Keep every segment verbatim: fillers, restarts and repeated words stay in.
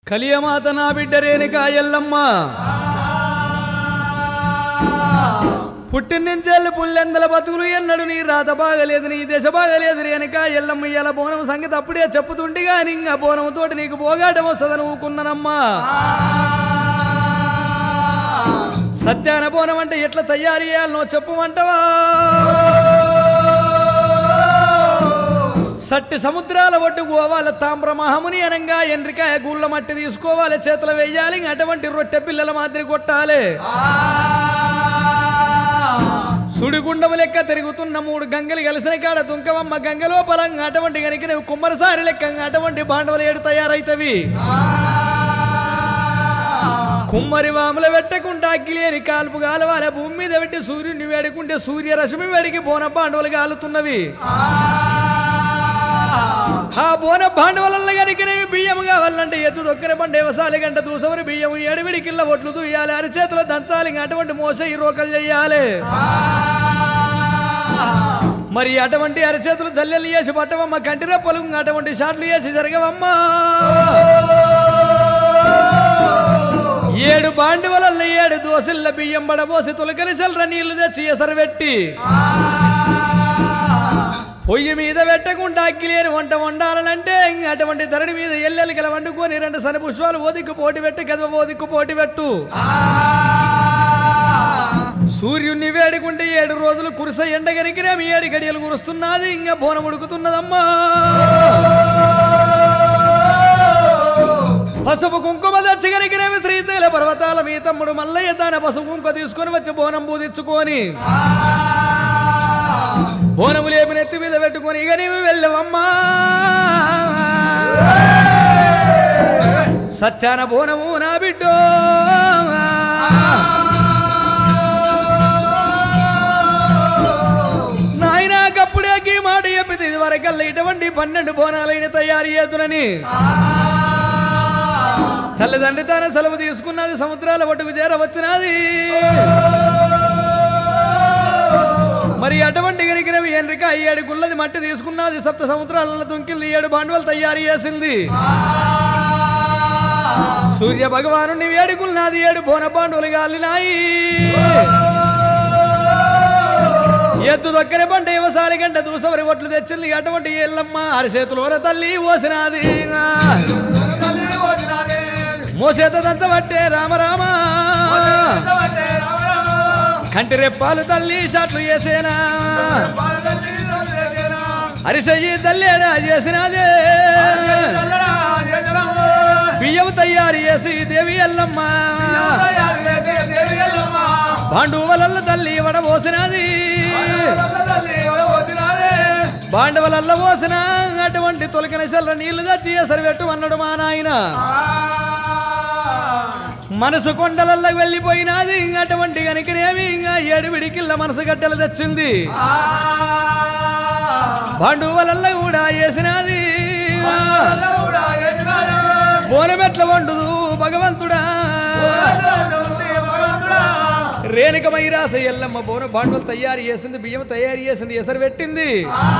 కలియమాత నా బిడ్డ రేణుకా ఎల్లమ్మ పుట్టిన్నించేళ్ళు పుల్లెందల బతుకులు ఎన్నడు నీ రాత బాగలేదు నీ దశ బాగలేదు రేణుకా ఎల్లమ్మ ఇలా బోనం సంగతి అప్పుడే చెప్పుతుంటే గాని ఇంకా బోనం తోటి నీకు పోగాటం వస్తుందని ఊకున్నానమ్మా. సత్యాన బోనం అంటే ఎట్లా తయారు చేయాలనో చెప్పమంటవా? సట్టి సముద్రాల ఒడ్డు పోవాలి తామ్ర మహముని అనంగా ఎండ్రికాయ గూళ్ళ మట్టి తీసుకోవాలి చేతులు వేయాలి అటువంటి రొట్టె పిల్లల మాదిరి కొట్టాలి. సుడిగుండము లెక్క తిరుగుతున్న మూడు గంగలు కలిసిన కాడ దుంకవమ్మ గంగలో పరంగా అటువంటి కనుక నువ్వు కుమ్మరిసారి లెక్కంగా అటువంటి బాండవలు ఏడు తయారైతవి. కుమ్మరి వాముల పెట్టకుండా అగ్గిలేని కాల్పు కాలవాల భూమి మీద పెట్టి సూర్యుడిని వేడుకుంటే సూర్యరశ్మి వేడికి బోన బాండవలు కాలుతున్నవి. ఆ బోన బాండవలల్ల కనుకనేవి బియ్యం కావాలంటే ఎద్దు దొక్కర బండి వ్యవసాయ గంట దూసవరి బియ్యం ఏడువిడి కిల్ల ఒట్లు దూయాలి అరి చేతులు దంచాలి అటువంటి మోస ఈ రోకలు చెయ్యాలి. మరి అటువంటి అరిచేతులు జల్లెలు చేసి పట్టవమ్మ కంటి రెప్పలు అటువంటి షాట్లు చేసి జరగవమ్మా. ఏడు బాండవలల్ల ఏడు దోసిల్ల బియ్యం బడబోసి తొలకరి చల్ర నీళ్లు తెచ్చి ఎసరు పెట్టి పొయ్యి మీద పెట్టకుండా అగ్గిలేని వంట వండాలంటే అటువంటి ధరణి మీద ఎల్లెలికల వండుకొని రెండు సన పుష్పాలు ఓదిక్కు పోటీ పెట్టి గదవ ఓదిక్కు పోటీ పెట్టు. సూర్యుడిని వేడుకుంటే ఏడు రోజులు కురిస ఎండగరికినేమి ఏడు గడియలు కురుస్తున్నది ఇంకా బోనం ఉడుకుతున్నదమ్మా. పసుపు కుంకుమ దచ్చగరికినేమి శ్రీశైల పర్వతాల మీ తమ్ముడు మల్లయ్య తాన పసుపు కుంకుమ తీసుకొని వచ్చి బోనం పూజించుకొని బోనము లేపిన ఎత్తి మీద పెట్టుకొని ఇక నీవు వెళ్ళవమ్మా. సచ్చాన బోనము నా బిడ్డో నాయనాకప్పుడే గీ మాట చెప్పితే ఇది వరకల్లా ఇటువంటి పన్నెండు బోనాలైన తయారు చేతులని తల్లిదండ్రి తానే సెలవు తీసుకున్నది సముద్రాల ఒడ్డుకు చేరవచ్చినది. మరి అటువంటి గరికినవి ఎండ్రిక ఏడు గుళ్ళది మట్టి తీసుకున్నది సప్త సముద్రాలలో దుంకిల్లి ఏడు బాండవలు తయారు చేసింది. సూర్య భగవాను వేడుకున్నది ఏడు బోన బాండవులు గాలినాయి. ఎద్దు దొక్కని పంట వ్యవసాయ గంట దూసవరి ఒట్లు తెచ్చింది అటువంటి ఎల్లమ్మ అరిచేతులోన తల్లి ఓసినాది. మోసేత దంచబట్టే రామరామ కంటి రెప్పాలు తల్లి షాట్లు చేసేనా అరిసెయ్యి తల్లేనా చేసినదే బియ్యం తయారు చేసి దేవి ఎల్లమ్మ బాండువలల్ల తల్లి వడబోసినది. బాండవలల్ల పోసిన అటువంటి తొలకన చెల్ల నీళ్లు తెచ్చి ఎసరు పెట్టు అన్నాడు మా నాయన. మనసు కొండలల్లోకి వెళ్ళిపోయినది అటువంటి కనుకనేమి ఇంకా ఏడు విడికిల్ల మనసు గడ్డలు తెచ్చింది. బాండువలల్ల కూడా వేసినది బోనమెట్ల వండుదు భగవంతుడా రేణుకమై రాస ఎల్లమ్మ బోన బాండవలు తయారు చేసింది బియ్యం తయారు చేసింది ఎసరు పెట్టింది.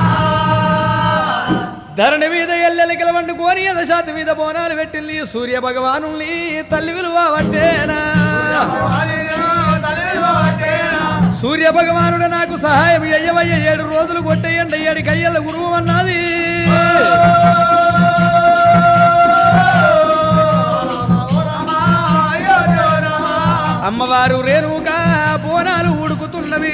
ధరణి మీద ఎల్లెలికల వండుకొని ఎదశాతి మీద బోనాలు పెట్టింది. సూర్య భగవాను తల్లి విలువ పట్టేనా సూర్య భగవానుడు నాకు సహాయం అయ్యవయ్య ఏడు రోజులు కొట్టేయండి ఏడు కయ్యల గురువు అన్నది. అమ్మవారు రేణుగా బోనాలు ఉడుకుతున్నవి.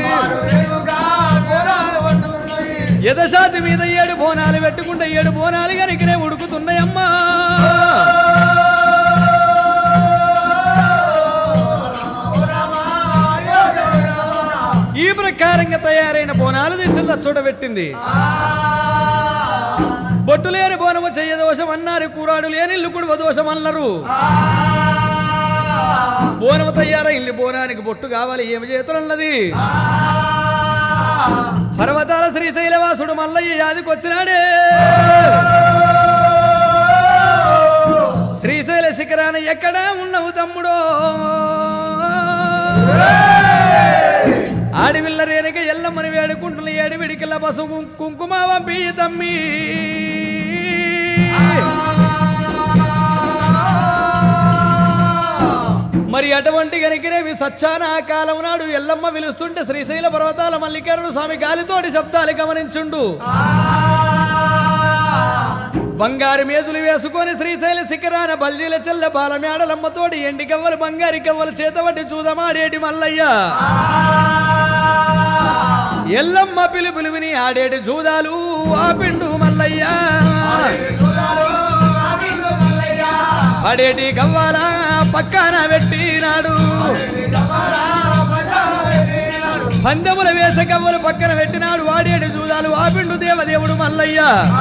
ఎదశాతి మీద ఏడు బోనాలు పెట్టుకుంటే ఏడు బోనాలు కనుకనే ఉడుకుతున్నాయమ్మా. ఈ ప్రకారంగా తయారైన బోనాలు తీసింది చూడబెట్టింది. బొట్టు లేని బోనము చెయ్య దోషం అన్నారు కూరాడు లేని ఇల్లు కుడువ దోషం అన్నారు. బోనము తయారైంది బోనానికి బొట్టు కావాలి ఏమి చేతులన్నది. పర్వతాల శ్రీశైలవాసుడు మల్లయ్య యాదికి వచ్చినాడే. శ్రీశైల శిఖరాన ఎక్కడ ఉన్నావు తమ్ముడో ఆడివిల్ల రేణుక ఎల్లమ్మని వేడుకుంటున్న ఏడు విడికిల్ల పసుపు కుంకుమ పంపి తమ్మి అటువంటి గనికినేవి సచ్చాన కాలం నాడు ఎల్లమ్మ విలుస్తుంటే శ్రీశైల పర్వతాల మల్లికార్జున స్వామి గాలితోటి శబ్దాలు గమనించుండు బంగారు మేజులు వేసుకొని శ్రీశైల శిఖరాన బల్జీల చెల్ల బాల మేడలమ్మతోటి ఎండి కవ్వలు బంగారి కవ్వలు చేతబట్టి చూదమాడేటి మల్లయ్య ఎల్లమ్మ పిలుపులు విని ఆడేటి జూదాలు ఆపిండు మల్లయ్య ఆడేటి కవ్వాల పక్కన పెట్టినాడు పందెముల వేస కవ్వలు పక్కన పెట్టినాడు వాడేటి జూదాలు ఆపిండు దేవదేవుడు మల్లయ్య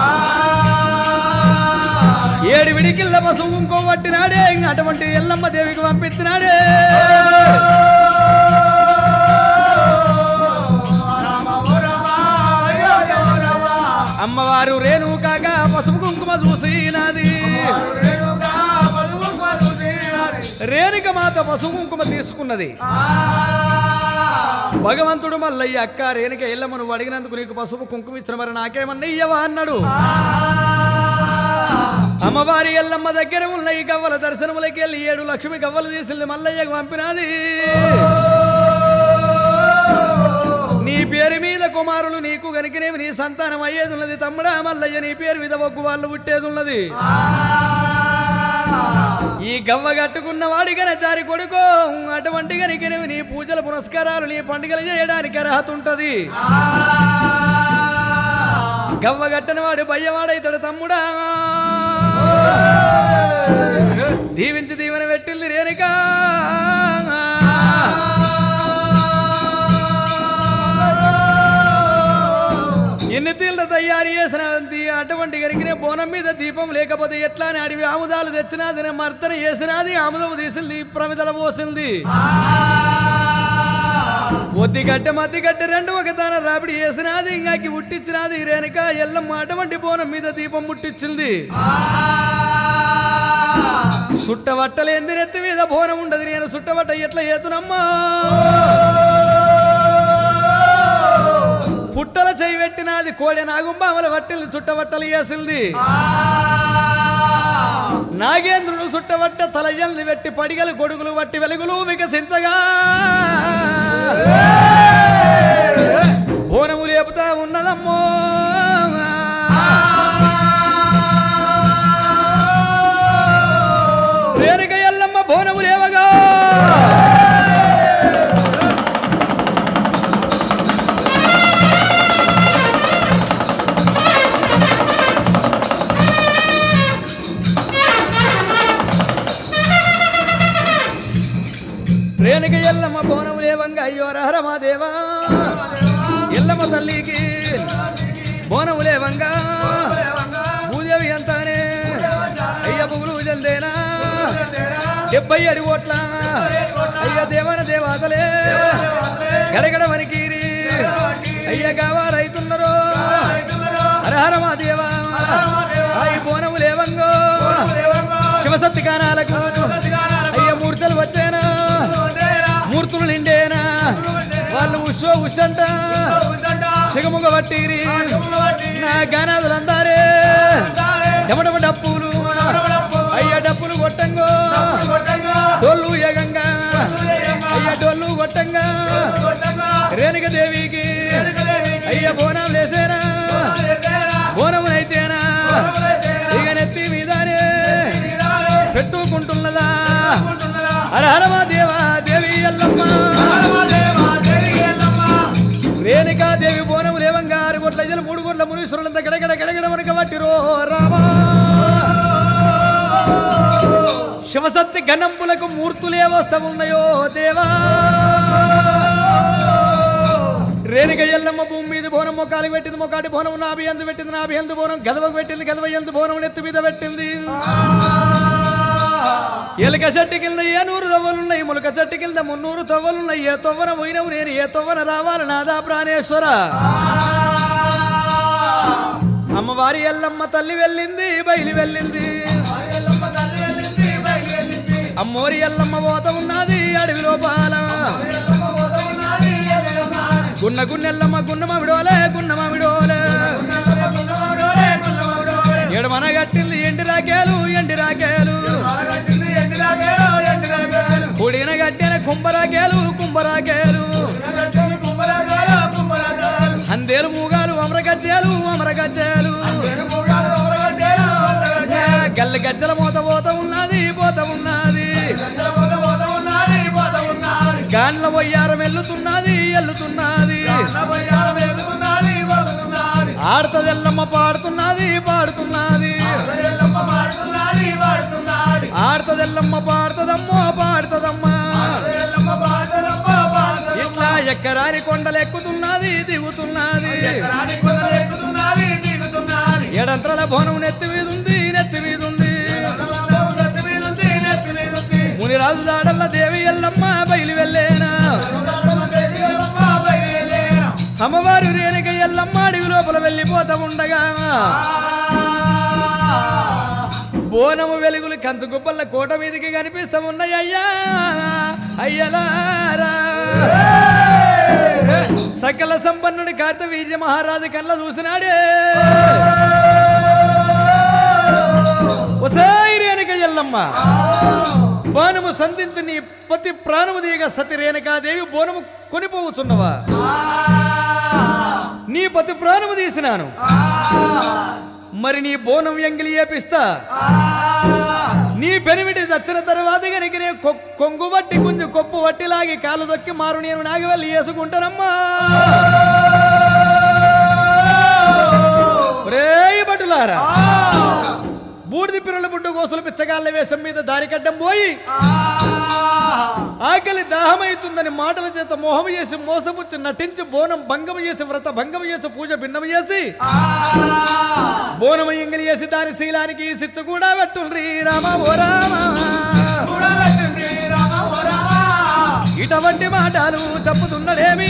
ఏడు విడికిళ్ళ పశువు ఇంకో పట్టినాడే అటువంటి ఎల్లమ్మ దేవికి పంపించినాడే అమ్మవారు రేణుకాగా పసుపు కుంకుమ చూసినది రేణుక మాత పసుపు కుంకుమ తీసుకున్నది భగవంతుడు మల్లయ్య అక్క రేణుక ఎల్లమ్మ నువ్వు అడిగినందుకు నీకు పసుపు కుంకుమ ఇచ్చిన మరి నాకేమన్నా ఇయ్యవా అన్నాడు అమ్మవారి ఎల్లమ్మ దగ్గర ఉన్న ఈ గవ్వల దర్శనములకి వెళ్ళి ఏడు లక్ష్మి గవ్వలు తీసింది మల్లయ్యకు పంపినది నీ పేరు మీద కుమారులు నీకు గనికినేవి నీ సంతానం అయ్యేది ఉన్నది తమ్ముడా మల్లయ్య నీ పేరు మీద ఒగ్గు వాళ్ళు పుట్టేది ఉన్నది ఈ గవ్వ కట్టుకున్న వాడి గనచారి కొడుకో అటువంటి గనికినేవి నీ పూజల పురస్కారాలు నీ పండుగలు చేయడానికి అర్హత ఉంటది గవ్వ గట్టని వాడు బయ్యవాడైతాడు తమ్ముడా దీవించి దీవెన పెట్టింది రేణుక ఎన్ని తీళ్ళ తయారు చేసిన అటువంటి గరికినే బోనం మీద దీపం లేకపోతే ఎట్లా అని అడివి ఆముదాలు తెచ్చినది మర్తన చేసినది ఆముదము తీసింది ప్రమిదల పోసింది ఒద్దిగడ్డ మద్దిగడ్డ రెండు ఒక దాన రాపిడి చేసినది ఇంకాకి ముట్టించినది రేణుక ఎల్లమ్మ అటువంటి బోనం మీద దీపం ముట్టించింది సుట్టబట్టలేంది నెత్తి మీద బోనం ఉండదు నేను సుట్టబట్ట ఎట్లా చేతునమ్మా పుట్టల చేయి పెట్టినది కోడె నాగుంబామల వట్టిల్ని చుట్టబట్టలు వేసింది నాగేంద్రుడు చుట్టబట్ట తలయ్యల్ని పెట్టి పడిగలు గొడుగులు వట్టి వెలుగులు వికసించగా బోనము లేపుతా ఉన్నదమ్మో రేణుక ఎల్లమ్మ బోనము లేవగా రేణుక ఎల్లమ్మ బోనము లేవంగా అయ్యో రహరమాదేవా ఎల్లమ్మ తల్లికి బోనము లేవంగా భూదేవి అంతానే అయ్య పువ్వులు జల్దేనా డెబ్బై అడి ఓట్ల అయ్య దేవన దేవాతలే గడగడ వనికీరి అయ్య కావా రైతున్నరో హరహరమాదేవా అయ్యి బోనము లేవంగో శివసత్తి గానాలకు అయ్య మూర్తులు వచ్చేనా మూర్తులు నిండేనా వాళ్ళు ఉషో ఉషంట సిగముగ పట్టిరి నా గానాదులందారే డమడమ డప్పులు అయ్య డప్పులు కొట్టంగో డోళ్ళు ఎగంగా అయ్య డోళ్ళు కొట్టంగా రేణుక దేవికి అయ్య బోనం లేసేనా బోనమునైతేనా ఇక నెత్తి మీదనే పెట్టుకుంటున్నదా హరహరమా దేవా దేవి ఎల్లమ్మ రేణుకాదేవి బోనము లేవంగా ఆరు కోట్ల ఐదు మూడు కోట్ల మునీశ్వరులంతా గడగడ గడగడ వనక పట్టిరో రామా శివసత్తి గణంబులకు మూర్తులే వస్తవున్నాయో దేవా రేణుక ఎల్లమ్మ భూమి మీద బోనం మొక్కాలికి పెట్టింది మొక్కాటి బోనం నాభి ఎందు పెట్టింది నాభి ఎందు బోనం గదవకు పెట్టింది గదవ ఎందు బోనం నెత్తి మీద పెట్టింది ఎలుక చెట్టు కింద ఏ నూరు తవ్వలున్నాయి ములక చెట్టు కింద మున్నూరు తవ్వలున్నాయి ఏ తవ్వన పోయినవు నేను ఏ తవ్వన రావాలి నాదా ప్రాణేశ్వర అమ్మవారి ఎల్లమ్మ తల్లి వెళ్ళింది బయలు వెళ్ళింది అమ్మోరి ఎల్లమ్మ పోత ఉన్నది అడవి లోపాల గున్న గున్నెల్లమ్మ గున్న మామిడోలే గున్న మామిడోలే ఎడమన గట్టింది ఎండి రాకేలు ఎండి రాకేలు కుడిన కుంభరాకేలు కుంభరాకేలు అందేలు మూగాలు అమరగజ్జాలు అమరగజ్జాలు గల్ల గజ్జల మోత పోత ఉన్నది పోత ఉన్నది గాండ్ల వయ్యారం ఎల్లుతున్నది ఎల్లుతున్నది ఆడతదెల్లమ్మ పాడుతున్నది పాడుతున్నది ఆడతదెల్లమ్మ పాడుతదమ్మో పాడుతదమ్మా ఇట్లా ఎక్కరాని కొండలు ఎక్కుతున్నది దిగుతున్నది ఎడంత్రల బోనం నెత్తి మీద ఉంది నెత్తి మీద ఉంది మునిరాజు దాడల్ల దేవి ఎల్లమ్మ బయలు వెళ్ళేనా అమ్మవారు రేణుక ఎల్లమ్మ అడివి లోపల వెళ్ళిపోతా ఉండగా బోనము వెలుగులు కంచు గుబ్బల కోట మీదకి కనిపిస్తా ఉన్నాయి అయ్యా అయ్యలారా సకల సంపన్నుడి కార్తవీర్య మహారాజు కళ్ళ చూసినాడే ఒసేయ్ రేణుక ఎల్లమ్మ బోనము సంధించి నీ పతి ప్రాణము దిగ సతి రేణుకాదేవి బోనము కొనిపోవచ్చున్నవా నీ పతి ప్రాణము తీసినాను మరి నీ బోనం ఎంగిలి ఏపిస్తా నీ పెనిమిటి చచ్చిన తర్వాత కనుక నే కొంగు బట్టి కొంచెం కొప్పు వట్టి లాగి కాలు దొక్కి మారు నేను నాగి వెళ్ళి వేసుకుంటానమ్మా రే బటులారా బూడిది పిల్లల బుడ్డు గోసులు పిచ్చగాళ్ళ వేషం మీద దారికడ్డం పోయి ఆకలి దాహమైతుందని మాటల చేత మోహం చేసి మోసపుచ్చి నటించి బోనం భంగం చేసి వ్రత భంగం చేసి పూజ భిన్నం చేసి బోనం ఎంగిలి చేసి దాని శీలానికి సిచ్చు కూడా పెట్టుండ్రి రామ ఓ రామ ఇటువంటి మాటలు చెప్పుతున్నదేమి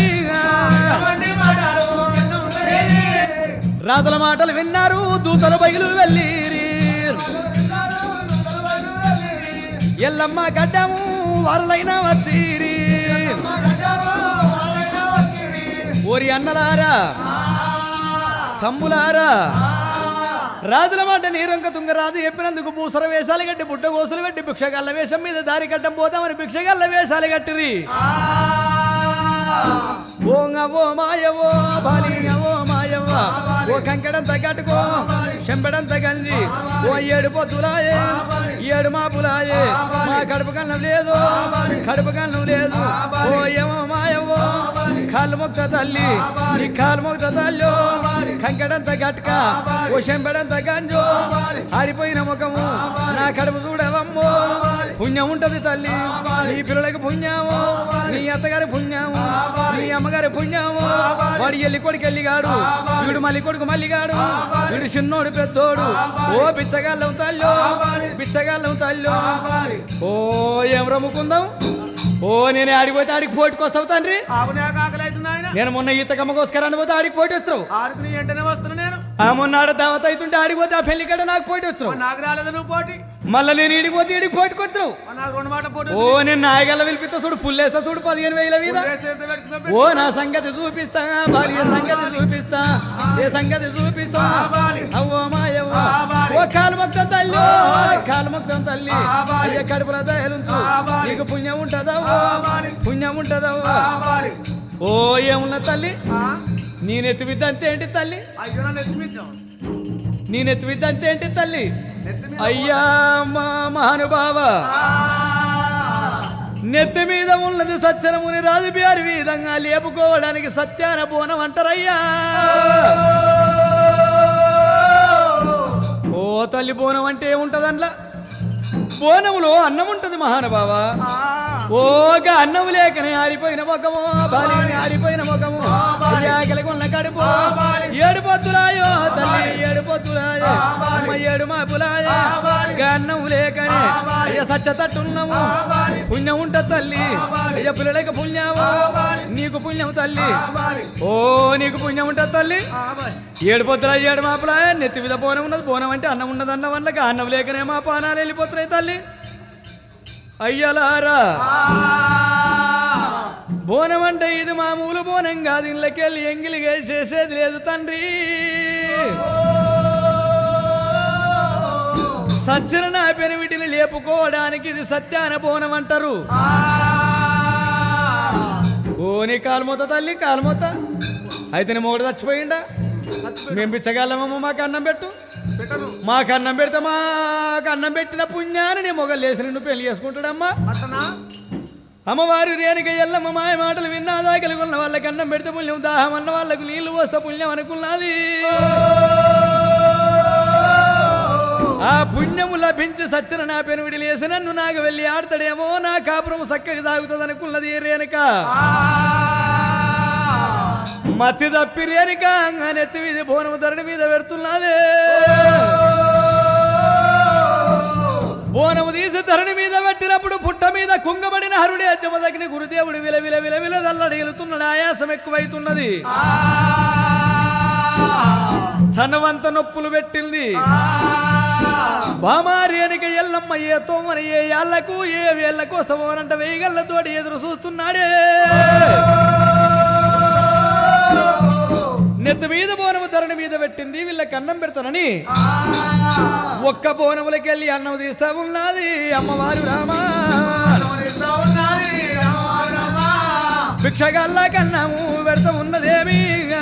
రాతల మాటలు విన్నారు దూతలు బయలు వెళ్ళిరి ఎల్లమ్మ గడ్డము వాళ్ళైనా వచ్చిరి ఓరి అన్నలారా తమ్ములారా రాజుల మాట నీరంక తుంగరాజు చెప్పినందుకు భూసర వేషాలు కట్టి బుట్ట గోసులు పెట్టి భిక్షగాళ్ళ వేషం మీద దారి కట్టం పోతామని భిక్షగాళ్ళ వేషాలు కట్టిరి ఓ మాయవో బాలియవో మాయవ్వ ఓ కంకడంత కట్టుకో చెంబడంత గంజి ఓ ఏడు పొద్దులాయే ఏడు మాపులాయే మా కడుపు కన్నం లేదు కడుపు కన్నం లేదు ఓ ఏమో మాయవ్వో కాలు మొక్త తల్లి నీ కాలు మొక్త తల్లి కంకడంత గట్క ఓ చెంబడంత గంజో ఆరిపోయిన ముఖము నా కడుపు చూడవమ్మో పుణ్యం ఉంటది తల్లి నీ పిల్లలకి పుణ్యము నీ అత్తగారి పుణ్యము నీ అమ్మగారి పుణ్యము వాడి ఎల్లి కొడుకు ఎల్లిగాడు వీడు మల్లి కొడుకు మల్లిగాడు వీడు చిన్నోడు పెద్దోడు ఓ బిచ్చగాళ్ళం తల్లో బిచ్చగాళ్ళం తల్లో ఓ ఏం రమ్ముకుందాం ఓ నేను ఆడిపోతే ఆడికి పోటీకొస్తావు తండ్రి నేను మొన్న ఈత కమ్మకోసుకరాని పోతే ఆడికి పోటీ వచ్చావు ఆ మొన్న ఆడ దావత అవుతుంటే ఆడిపోతే ఆ పెళ్లి కడ నాకు పోటీ వచ్చావు నాకు రాలేదు నువ్వు పోటీ మళ్ళీ నేను ఈడిపోతే ఈడికి పోటీకొచ్చావు ఓ నేను నాయగల్ల పిలిపిస్తా చూడు పుల్లేస్తా చూడు పదిహేను వేల మీద ఓ నా సంగతి చూపిస్తా భార్య సంగతి చూపిస్తా ఏ సంగతి చూపిస్తా అవ్వో మాయవ్వ ఓ కాలు మొత్తం తల్లి కాలు మొత్తం తల్లి అయ్య కడుపుల దయలుంచు నీకు పుణ్యం ఉంటదవ్వో పుణ్యం ఉంటదవ్వో ఓ ఏమున్న తల్లి నీ నెత్తి విద్ద అంతే ఏంటి తల్లి నీ నెత్తి విద్ద అంతే ఏంటి తల్లి అయ్యా మా మహానుభావ నెత్తి మీద ఉన్నది సత్యనముని రాజు బిహారి విధంగా లేపుకోవడానికి సత్యాన బోనం అంటారయ్యా ఓ తల్లి బోనం అంటే ఏముంటదన్లా బోనములో అన్నం ఉంటది మహానుభావ ఓగా అన్నం లేకనే ఆరిపోయిన ముఖము బాలిని ఆరిపోయిన ముఖము ఆకలికి ఉన్న కడుపు ఏడు పొత్తులాయో తల్లి ఏడు పొత్తులాయో ఏడు మాపులాయో అన్నం లేకనే అయ్య సచ్చ తట్టున్నాము పుణ్యం ఉంట తల్లి అయ్య పిల్లలకి పుణ్యము నీకు పుణ్యం తల్లి ఓ నీకు పుణ్యం ఉంట తల్లి ఏడు పొత్తులా ఏడు మాపులా నెత్తి మీద బోనం ఉన్నది బోనం అంటే అన్నం ఉన్నది అన్నం వల్ల అన్నం లేకనే మా పానాలు వెళ్ళిపోతున్నాయి తల్లి అయ్యలారా బోనం అంటే ఇది మామూలు బోనం కాదు ఇళ్ళకెళ్ళి ఎంగిలిగా చేసేది లేదు తండ్రి సజ్జన నా పెనిమిటిని లేపుకోవడానికి ఇది సత్యాన బోనం అంటారు ఓ నీ కాలుమోత తల్లి కాలుమోత అయితే నీ మొగుడు చచ్చిపోయిండా మేము పిచ్చగలమమ్మ మాకు అన్నం పెట్టు మాకు అన్నం పెడితే మాకు అన్నం పెట్టిన పుణ్యాన్ని నీ మొగలు లేసి నిన్ను పెళ్లి చేసుకుంటాడమ్మా అమ్మవారు రేణుక ఎల్లమ్మ మాయ మాటలు విన్నా దాకలి ఉన్న వాళ్ళకి అన్నం పెడితే పుణ్యం దాహం అన్న వాళ్ళకు నీళ్లు పోస్తే పుణ్యం అనుకున్నది ఆ పుణ్యము లభించి సచ్చిన నా పెనువిడి లేసి నన్ను నాకు వెళ్ళి ఆడతాడేమో నా కాపురము చక్కగా తాగుతుంది అనుకున్నది రేణుక మతి తప్పి రేణుక నెత్తి మీద బోనము ధరణి మీద పెడుతున్నదే బోనము తీసి ధరణి మీద పెట్టినప్పుడు పుట్ట మీద కుంగబడిన హరుడే అచ్చమదగిన గురుదేవుడు విల విల విల విల దల్లడిల్లుతున్నాడు ఆయాసం ఎక్కువైతున్నది తనవంత నొప్పులు పెట్టింది బామారేనిక ఎల్లమ్మ ఏ తోమని ఏ యాళ్లకు ఏ వేళ్లకు వస్తామోనంట వేయగళ్ళతోటి ఎదురు చూస్తున్నాడే నెత్తి మీద బోనము ధరణి మీద పెట్టింది వీళ్ళకి అన్నం పెడతానని ఒక్క బోనములకి వెళ్ళి అన్నం తీస్తా ఉన్నది అమ్మవారు రామా భిక్షగల్ల కన్నము పెడతా ఉన్నదేమి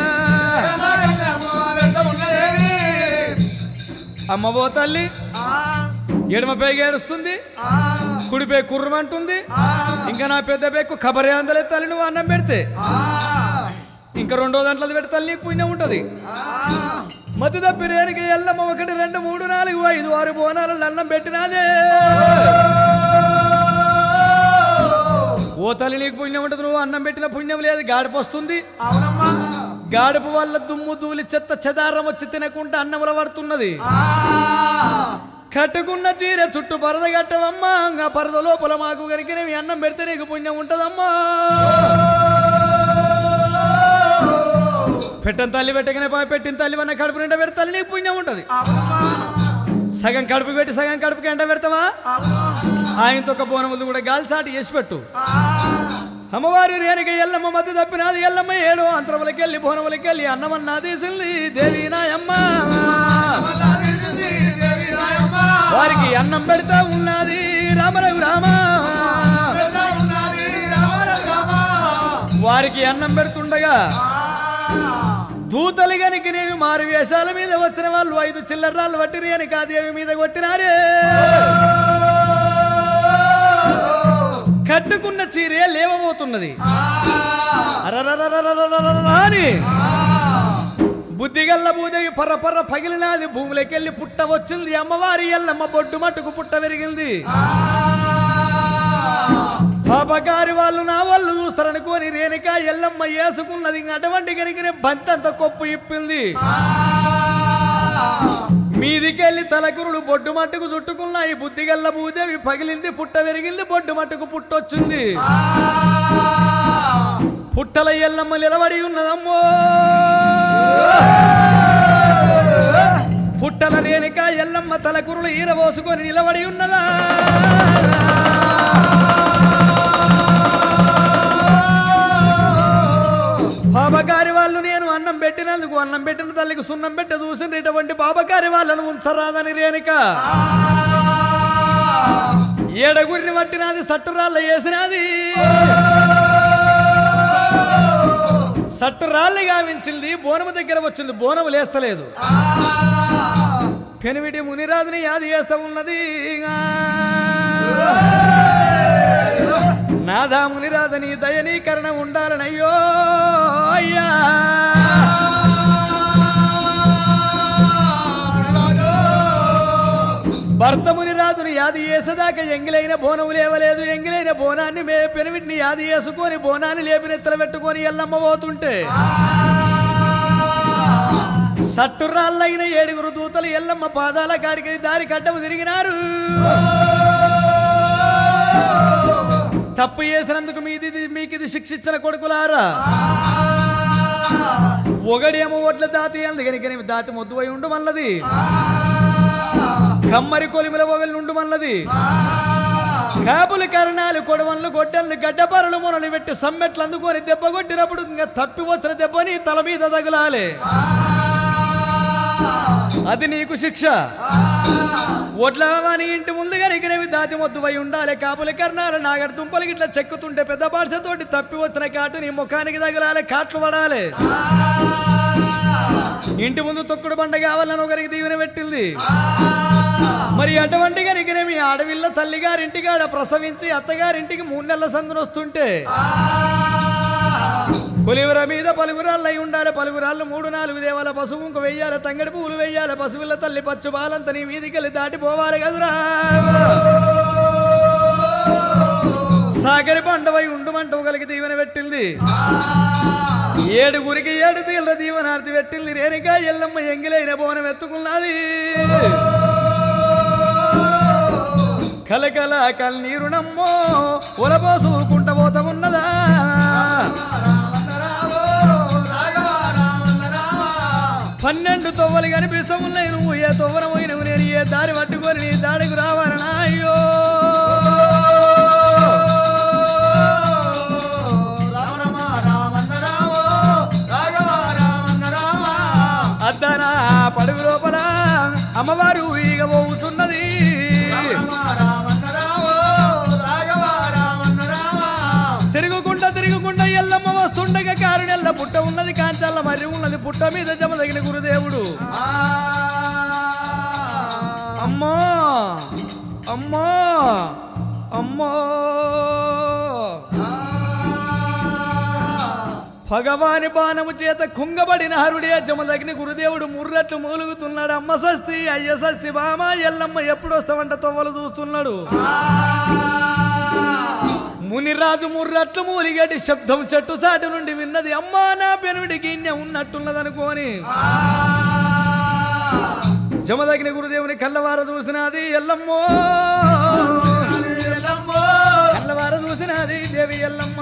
అమ్మవో తల్లి ఎడమ పేగ ఏడుస్తుంది కుడిపే కుర్రమంటుంది ఇంకా నా పెద్ద పేకు ఖబరే అందలే తల్లి నువ్వు అన్నం పెడితే ఇంకా రెండో దాంట్లో పెడతాను నీకు పుణ్యం ఉంటది మతి తప్పి రేనికి ఎల్లమ్మ ఒకటి రెండు మూడు నాలుగు ఐదు ఆరు బోనాలు అన్నం పెట్టినాదే ఓ తల్లి నీకు పుణ్యం ఉంటది నువ్వు అన్నం పెట్టిన పుణ్యం లేదు గాడిపు వస్తుంది గాడుపు వల్ల దుమ్ము దూలి చెత్త చెదారం వచ్చి తినకుండా అన్నముల పడుతున్నది కట్టుకున్న చీర చుట్టూ పరద కట్టవమ్మా ఆ పరద లోపల మాకు కనుక నీ అన్నం పెడితే నీకు పుణ్యం ఉంటదమ్మా పెట్టిన తల్లి పెట్టగానే పెట్టిన తల్లి వన్న కడుపు నిండా పెడితే తల్లి నీకు పుణ్యం ఉంటది సగం కడుపు పెట్టి సగం కడుపుకి ఎండ పెడతావా ఆయనతో ఒక బోనములు కూడా గాల్చాటి చేసి పెట్టు అమ్మవారు రేణుక ఎల్లమ్మ మతి తప్పినది ఎల్లమ్మ ఏడు అంతరములకి వెళ్ళి బోనములకి వెళ్ళి అన్నమన్నా తీసింది దేవి నాయమ్మ వారికి అన్నం పెడతా ఉన్నది రామరఘు రామ వారికి అన్నం పెడుతుండగా దూతలు గనికి నేను మారు వేషాల మీద వచ్చిన వాళ్ళు ఐదు చిల్లర్రాళ్ళు పట్టిరి అని కాదేవి మీద కొట్టినారే కట్టుకున్న చీరే లేవబోతున్నది అని బుద్ధిగల్ల బూదేవి పర్ర పర్ర పగిలినది భూములకెళ్ళి పుట్ట వచ్చింది అమ్మవారి ఎల్లమ్మ బొడ్డు మట్టుకు పుట్ట పెరిగింది పాపగారి వాళ్ళు నా వాళ్ళు చూస్తారనుకోని రేణుక ఎల్లమ్మ వేసుకున్నది అటువంటి కనుక బంతంత కొప్పు ఇప్పింది మీదికెళ్ళి తలకురులు బొడ్డు మట్టుకు చుట్టుకున్నాయి బుద్ధిగల్ల భూదేవి పగిలింది పుట్ట పెరిగింది బొడ్డు మట్టుకు పుట్టొచ్చింది పుట్టల ఎల్లమ్మ నిలబడి ఉన్నదమ్మో పుట్టల రేణుక ఎల్లమ్మ తలకురులు ఈరబోసుకొని నిలబడి ఉన్నదా బాబాగారి వాళ్ళు నేను అన్నం పెట్టినందుకు అన్నం పెట్టిన తల్లికి సున్నం పెట్ట చూసిన ఇటువంటి బాబాగారి వాళ్ళను ఉంచరాదని రేణుక ఏడగురిని పట్టినది సట్టురాళ్ళ వేసినది సట్టురాళ్ళు గావించింది బోనము దగ్గర వచ్చింది బోనము లేస్తలేదు పెనిమిటి మునిరాజుని యాది చేస్తా ఉన్నది నాదా మునిరాజని దయనీకరణ ఉండాలనయ్యో అయ్యా భర్త మునిరాజుని యాది చేసేదాకా ఎంగిలైన బోనము లేవలేదు ఎంగిలైన బోనాన్ని మే పెనిమిటిని యాది చేసుకొని బోనాన్ని లేపినెత్తలు పెట్టుకొని ఎల్లమ్మ పోతుంటే సట్టురాళ్ళైన ఏడుగురు దూతలు ఎల్లమ్మ పాదాల కాడికి దారి కట్టము తిరిగినారు తప్పు చేసినందుకు మీది మీకు ఇది శిక్షించిన కొడుకులారా ఒకడేమో ఒడ్ల దాతి అందుకని దాతి మొద్దువై ఉండు మల్లది కమ్మరి కొలిమిల ఒగలు ఉండు మల్లది కాపులు కరణాలు కొడవన్లు గొడ్డన్లు గడ్డపరలు మొనలు పెట్టి సమ్మెట్లు అందుకొని దెబ్బ కొట్టినప్పుడు ఇంకా తప్పి వచ్చిన దెబ్బని తల మీద తగులాలి అది నీకు శిక్ష. ఒడ్లవాని ఇంటి ముందు గరిగినవి దాతి మొద్దువై ఉండాలి. కాపుల కర్ణాలు నాగడి తుంపలకి ఇట్లా చెక్కుతుంటే పెద్ద భాషతోటి తప్పి వచ్చిన కాటు నీ ముఖానికి తగలాలి, కాట్లు పడాలి. ఇంటి ముందు తొక్కుడు బండ కావాలని ఒకరికి దీవెన పెట్టింది. మరి అటువంటి గరిగినవి ఆడవిల్ల తల్లిగారింటికాడ ప్రసవించి అత్తగారింటికి మూడు నెలల సందును వస్తుంటే పులివర మీద పలుగురాళ్ళు అయి ఉండాలి. పలుగురాళ్ళు మూడు నాలుగు దేవాల పసుపు ఇంక వెయ్యాలి, తంగడి పువ్వులు వెయ్యాలి. పశువుల తల్లి పచ్చు బాలంత నీ వీధికెళ్ళి దాటిపోవాలి కదురా. సాగరి పండవై ఉండుమంట ఒకరికి దీవెన పెట్టింది. ఏడుగురికి ఏడు తీళ్ళ దీవెనార్తి పెట్టింది. రేణుకా ఎల్లమ్మ ఎంగిలైన బోనం ఎత్తుకున్నది. కలకల కల్నీరునమ్మో ఒలపోసుకుంట పోత ఉన్నదా. పన్నెండు తొవ్వలు కనిపిస్తున్నాయి. నువ్వు ఏ తొవ్వన పోయినవు, నేను ఏ దారి పట్టుకొని నీ దాడికి రావాలనా. అయ్యో అద్దనా పడుగు లోపల అమ్మవారు ఈగ పోతున్నది. తిరుగుకుంటా తిరుగుకుంటా ఎల్లమ్మ వస్తుండగా కారు నెల్ల పుట్ట ఉన్నది. కాంచాల మరి ఉన్నది. పుట్ట మీద జమదగిన గురుదేవుడు. అమ్మా అమ్మా అమ్మో భగవాని బాణము చేత కుంగబడిన హరుడే జమదగిన గురుదేవుడు ముర్రట్లు మూలుగుతున్నాడు. అమ్మ సస్తి అయ్య సస్తి బామా ఎల్లమ్మ ఎప్పుడు వస్తావంట తొవ్వలు చూస్తున్నాడు. మునిరాజు ముర్రట్లు మూలిగటి శబ్దం చెట్టు చాటు నుండి విన్నది. అమ్మా నా పెనుడికి ఇన్య ఉన్నట్టున్నదనుకోని జమదగిన గురుదేవుని కళ్ళవార చూసినది ఎల్లమ్మో. కళ్ళవార చూసినది దేవి ఎల్లమ్మ.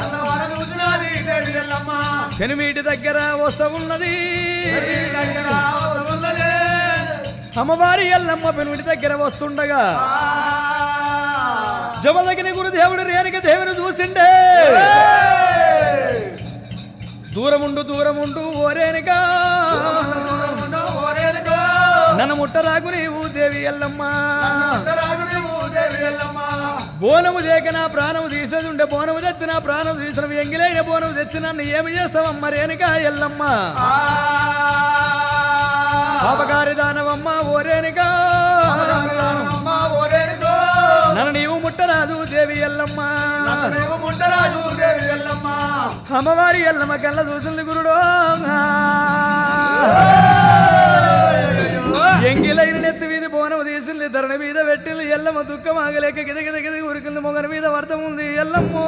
పెనుమీటి దగ్గర వస్తా ఉన్నది. అమ్మవారి ఎల్లమ్మ పెనుమిటి దగ్గర వస్తుండగా జమదగిన గురుదేవుడు రేణుక దేవుని చూసిండే. దూరముండు దూరముండు ఓరేనుగా నన్ను ముట్టరాకు నీవు దేవి ఎల్లమ్మ. బోనము దేక నా ప్రాణము తీసేదుండే బోనము తెచ్చి నా ప్రాణం తీసిన ఎంగిలైన బోనము తెచ్చి నన్ను ఏమి చేస్తావమ్మ రేణుక ఎల్లమ్మ. పాపకారి దానవమ్మ ఓరేనుగా నన్ను నీవు ముట్టరాదు దేవి ఎల్లమ్మ. అమ్మవారి ఎల్లమ్మ కళ్ళ చూసింది గురుడు. ఎంగిలైన నెత్తి మీద బోనము తీసింది. ధరణ మీద పెట్టింది. ఎల్లమ్మ దుఃఖం ఆగలేక గిద గిద గిద ఉరికింది. మొగన మీద వర్తం ఉంది ఎల్లమ్మో.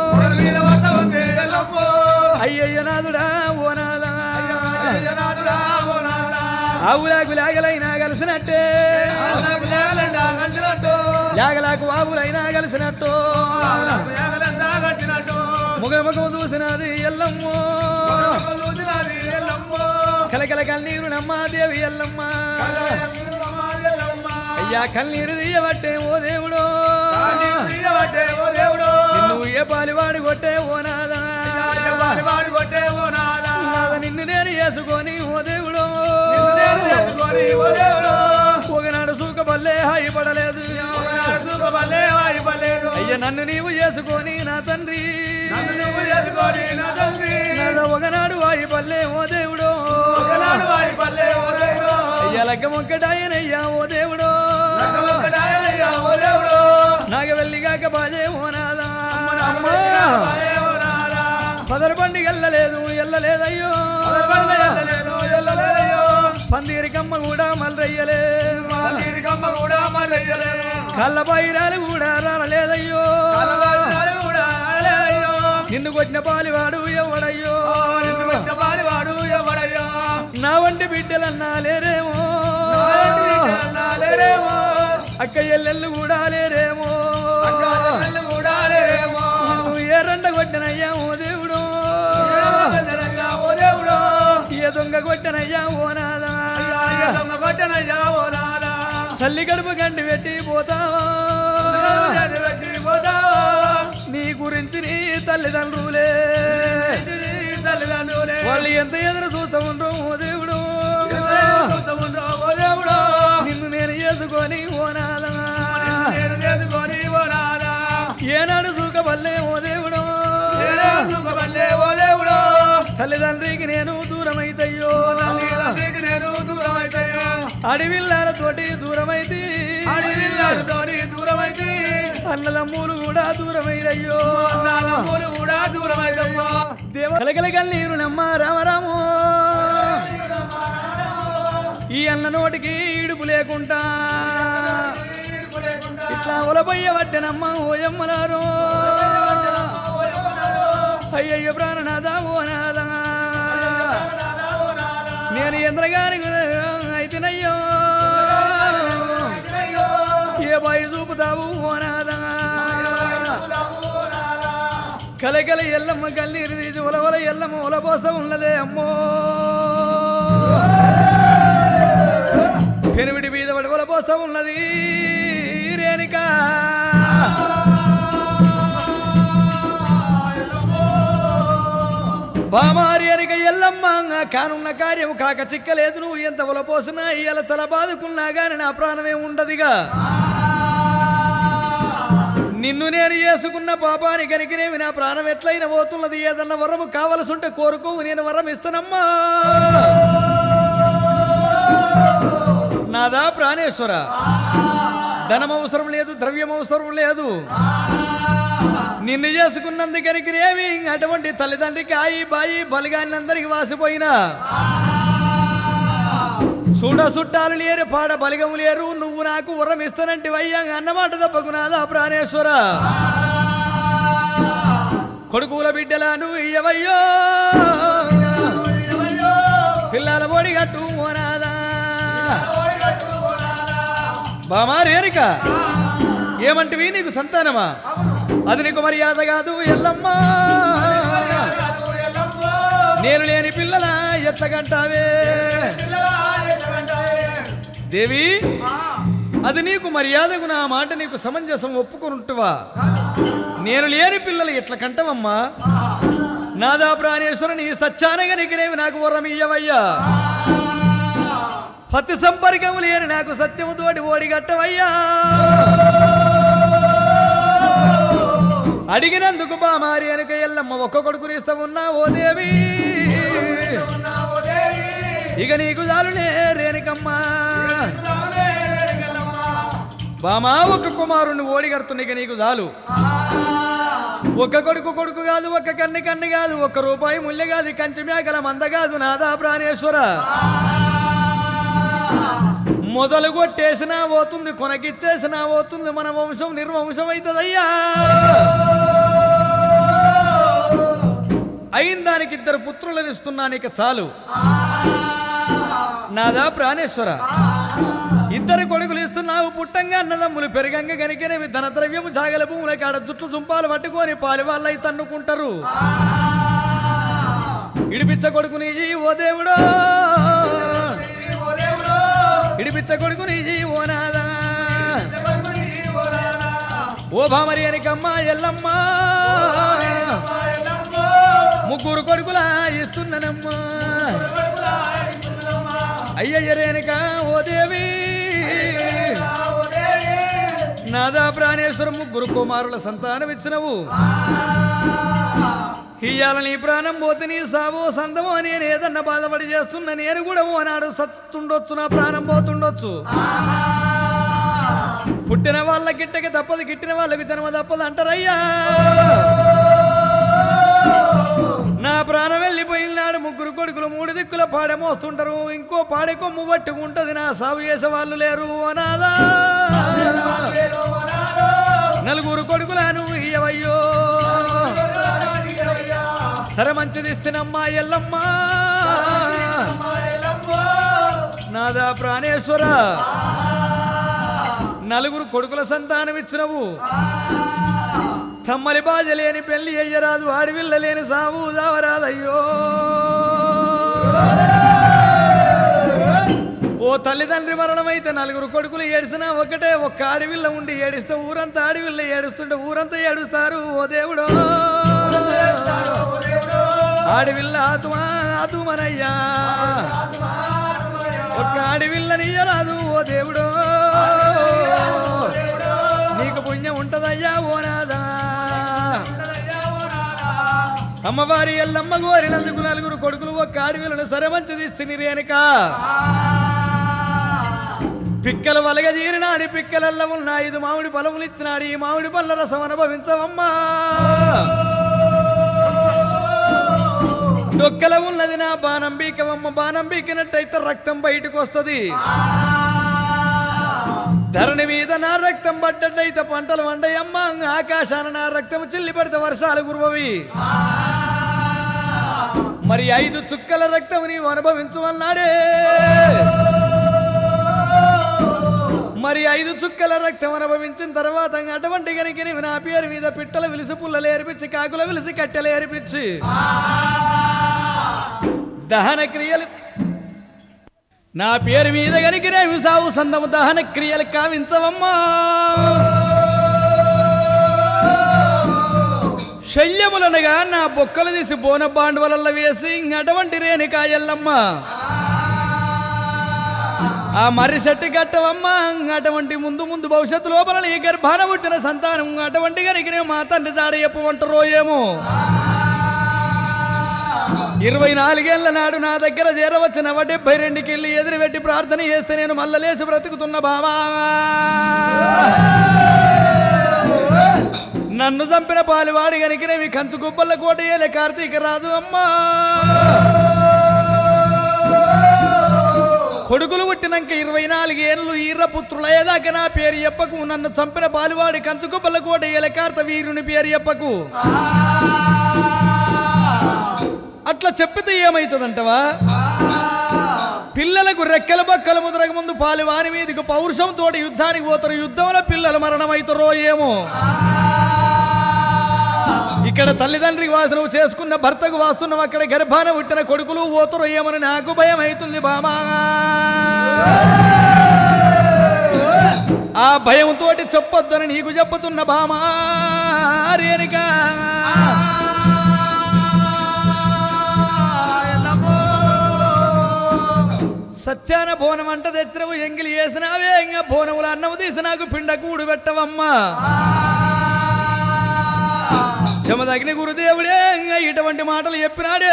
అయ్యయ్య నాదుడా ఓ నాదా ఆవులాకు లాగలైనా కలిసినట్టే యాగలాకు ఆవులైనా కలిసినట్టు ముగ ముఖం చూసినది ఎల్లమ్మో. కలకల కన్నీరు నమ్మా దేవి ఎల్లమ్మ. అయ్యా కన్నీరు తీయబట్టే ఓ దేవుడు. నువ్వు ఏ పాలివాడి కొట్టే ఓ నాదా. నిన్ను నేను వేసుకొని ఓ దేవుడు. ఒకనాడు సూకబల్లే హాయి పడలేదు. అయ్య నన్ను నీవు చేసుకొని నా తండ్రి. ఒకనాడు వాయి పల్లె ఓ దేవుడు. అయ్య లగ్గ మొక్కడాయనయ్యా ఓ దేవుడు. నాగ వెళ్ళిగాక బాజే ఓ నాదా. పదరు బండి వెళ్ళలేదు ఎల్లలేదయ్యో. పందిరికమ్మ కూడా మల్లయ్యలే. కళ్ళ బైరాలు కూడా రాలేదయ్యో. నిన్ను కొట్టిన పాలివాడు ఎవడయ్యో. నా వంటి బిడ్డలన్నా లేరేమో. అక్క ఎల్లెళ్ళు కూడా లేరేమో. ఏ రెండ కొట్టినయ్యా ఓ దేవుడు. ఏ దొంగ కొట్టనయ్యా ఓ నాదా. తల్లి గడుపు గండి పెట్టి పోతావా. నీ గురించి నీ తల్లిదండ్రులే వాళ్ళు ఎంత ఎదురు చూస్తూ ఉంటాం ఓ దేవుడు. నిన్ను నేను చేసుకొని ఓనాదా ఏనాడు సూకబల్లే ఓ దేవుడు తల్లిదండ్రికి నేను దూరమైతయ్యో అడవిల్లాలతోటి దూరమైతే అన్నదమ్ములు కూడా దూరమైరయ్యో కలగలగల్ నీరు నమ్మ రామరాము ఈ అన్న నోటికి ఈడుపు లేకుండా ఇట్లా ఒలబయ్య వడ్డెనమ్మ ఓయమ్మలారో అయ్యయ్య ప్రాణనాథ ఓ నాథ నేను ఎంద్రగాని అయితేనయ్యో ఏ బాయి చూపుతావు ఓ నాథ కలకల ఎల్లమ్మ కన్నీరు తీసి ఒలవల ఎల్లమ్మ ఒలబోస ఉన్నదే అమ్మో పెనువిడి మీద పడి ఒలబోస ఉన్నది రేణుకా బామారి అరిక ఎల్లమ్మ కానున్న కార్యము కాక చిక్కలేదు నువ్వు ఎంత ఒలపోసినా ఇయ్యాల తల బాదుకున్నా గాని నా ప్రాణమే ఉండదిగా నిన్ను నేను చేసుకున్న పాపాని కనికినేమి నా ప్రాణం ఎట్లయినా పోతున్నది ఏదన్నా వరము కావలసి ఉంటే కోరుకో నేను వరం ఇస్తానమ్మా నాదా ప్రాణేశ్వర ధనం అవసరం లేదు ద్రవ్యం అవసరం లేదు నిన్ను చేసుకున్నందుకనికినేమి అటువంటి తల్లిదండ్రికి ఆయి బాయి బలిగానందరికి వాసిపోయినా చూడ చుట్టాలు లేరు పాడ బలిగము లేరు నువ్వు నాకు వరం ఇస్తానంటే వయ్యా అన్నమాట తప్పకు నాదా ప్రాణేశ్వర కొడుకుల బిడ్డలా నువ్వు ఇయ్యవయ్యో పిల్లల ఒడి గట్టు ఓనాదా బామారి ఎరిక ఏమంటివి నీకు సంతానమా అది నీకు మర్యాద కాదు ఎల్లమ్మా నేను లేని పిల్లల ఎట్లగంటావే దేవి అది నీకు మర్యాదకు నా మాట నీకు సమంజసం ఒప్పుకుంటువా నేను లేని పిల్లలు ఎట్ల కంటవమ్మా నాదా ప్రాణేశ్వర నీ సత్యానగనికినేవి నాకు వరం ఇయ్యవయ్యా పతి సంపర్కము లేని నాకు సత్యముతోటి ఓడిగట్టవయ్యా అడిగినందుకు బామారి అనుక ఎల్లమ్మ ఒక్క కొడుకుని ఇస్తామున్నా ఓ దేవి ఇక నీకు చాలునే రేణుకమ్మా బామా ఒక్క కుమారుణ్ణి ఓడిగడుతున్న ఇక నీకు చాలు ఒక్క కొడుకు కొడుకు కాదు ఒక్క కన్ను కన్ను కాదు ఒక్క రూపాయి ముల్లె కాదు కంచి మేకల మంద కాదు నాదా ప్రాణేశ్వర మొదలు కొట్టేసినా పోతుంది కొనకిచ్చేసినా పోతుంది మన వంశం నిర్వంశం అవుతుందయ్యా అయిన దానికి ఇద్దరు పుత్రులను ఇస్తున్నాను ఇక చాలు నాదా ప్రాణేశ్వర ఇద్దరు కొడుకులు ఇస్తున్నావు పుట్టంగా అన్నదమ్ములు పెరగంగా కనికినవి ధన ద్రవ్యము జాగల భూముల కాడ జుట్లు జుంపాలు పట్టుకొని పాలి వాళ్ళై తన్నుకుంటారు ఇడిపిచ్చ కొడుకుని ఓ దేవుడో ఇడిపిచ్చ కొడుకుని ఓ నాదా ఓ భామరి అనికమ్మ ఎల్లమ్మ ముగ్గురు కొడుకులా ఇస్తున్నానమ్మా అయ్యయ్య రేణుక ఓ దేవి నాదా ప్రాణేశ్వరం ముగ్గురు కుమారుల సంతానం ఇచ్చినవు ఇయ్యాల నీ ప్రాణం పోతే నీ సావో సందమో నేను ఏదన్నా బాధపడి చేస్తున్నా నేను కూడా ఓనాడు సత్తుండొచ్చు నా ప్రాణం పోతుండొచ్చు పుట్టిన వాళ్ళ గిట్టకి తప్పదు గిట్టిన వాళ్ళకి జన్మ తప్పదు అంటారయ్యా నా ప్రాణం వెళ్ళిపోయినాడు ముగ్గురు కొడుకులు మూడు దిక్కుల పాడె మోస్తుంటారు ఇంకో పాడె కొమ్ము పట్టుకుంటది నా సాగు చేసే వాళ్ళు లేరు అనాదా నలుగురు కొడుకులను ఇయ్యవయ్యో సరే మంచిది ఇస్తున్నమ్మా ఎల్లమ్మా నాదా ప్రాణేశ్వర నలుగురు కొడుకుల సంతానం ఇచ్చినవు తమ్మలి బాజ లేని పెళ్లి అయ్యరాదు ఆడివిల్ల లేని సాగు దావరాదయ్యో ఓ తల్లిదండ్రి మరణమైతే నలుగురు కొడుకులు ఏడిసినా ఒకటే ఒక్క ఆడివిల్ల ఉండి ఏడిస్తే ఊరంతా ఆడివిల్ల ఏడుస్తుంటే ఊరంతా ఏడుస్తారు ఓ దేవుడో ఆడివిల్ల ఆత్మా ఆతుమనయ్యా ఒక్క అడవిల్లనియరాదు ఓ దేవుడో నీకు పుణ్యం ఉంటదయ్యా ఓ నాదా అమ్మవారి ఎల్లమ్మ గోరినందుకు నలుగురు కొడుకులు ఒక్క అడవిలను సరమంచి తీస్తుంది రేణుక పిక్కల వలగ జీరినాడి పిక్కలల్ల ఉన్న ఐదు మామిడి ఫలములు ఇచ్చినాడు ఈ మామిడి పళ్ళ రసం అనుభవించవమ్మా డొక్కల ఉన్నది నా బాణం బీకవమ్మ బాణం బీకినట్టయితే రక్తం బయటకు వస్తుంది ధరణి మీద నా రక్తం పడ్డట్టయితే పంటలు వండయమ్మ ఆకాశాన నా రక్తం చిల్లి పడితే వర్షాలు గురువవి మరి ఐదు చుక్కల రక్తం నీవు అనుభవించమన్నాడే మరి ఐదు చుక్కల రక్తం అనుభవించిన తర్వాత అటువంటి కనుక నీవు నా పేరు మీద పిట్టల విలిసి పుల్లలు ఏర్పించి కాకుల విలిసి కట్టెలు ఏర్పించి దహన క్రియలు నా పేరు మీద కనుక నీవు సావు సందము దహన క్రియలు కావించవమ్మా శల్యములనగా నా బొక్కలు తీసి బోన బాండవలల్ల వేసి అటువంటి రేణుకా ఎల్లమ్మ ఆ మర్రి చెట్టు కట్టవమ్మ అటువంటి ముందు ముందు భవిష్యత్తు లోపల ఈ గర్భాన పుట్టిన సంతానం అటువంటి కనుక మా తండ్రి జాడ చెప్పమంటారో ఏమో ఇరవై నాలుగేళ్ల నాడు నా దగ్గర చేరవచ్చిన డెబ్బై రెండుకి వెళ్ళి ఎదురు పెట్టి ప్రార్థన చేస్తే నేను మల్ల లేచి బ్రతుకుతున్న బావా నన్ను చంపిన పాలువాడి కనుకనేవి కంచు గుబ్బల కోట ఏలే కార్తీక రాజు అమ్మా కొడుకులు పుట్టినాక ఇరవై నాలుగేళ్ళు ఈర్రపుత్రులయ్యేదాకా నా పేరు చెప్పకు నన్ను చంపిన పాలువాడి కంచు గుబ్బల కోట ఏలే కార్త వీరుని పేరు చెప్పకు అట్లా చెప్పితే ఏమైతుందంటవా పిల్లలకు రెక్కల బక్కల ముద్రక ముందు పాలువాని మీదకు పౌరుషంతో యుద్ధానికి పోతారు యుద్ధంలో పిల్లలు మరణమవుతారో ఏమో ఇక్కడ తల్లిదండ్రికి వాసన చేసుకున్న భర్తకు వాస్తున్నాం అక్కడ గర్భాన పుట్టిన కొడుకులు పోతారో ఏమని నాకు భయం అవుతుంది బామా ఆ భయంతో చెప్పొద్దని నీకు చెప్పుతున్న బామా రేణుకా సత్యాన బోనం అంట తెచ్చినవు ఎంగిలి వేసినావే ఇంకా బోనములు అన్నము తీసి నాకు పిండ కూడు పెట్టవమ్మా చెమదగ్ని గురుదేవుడే ఇంకా ఇటువంటి మాటలు చెప్పినాడే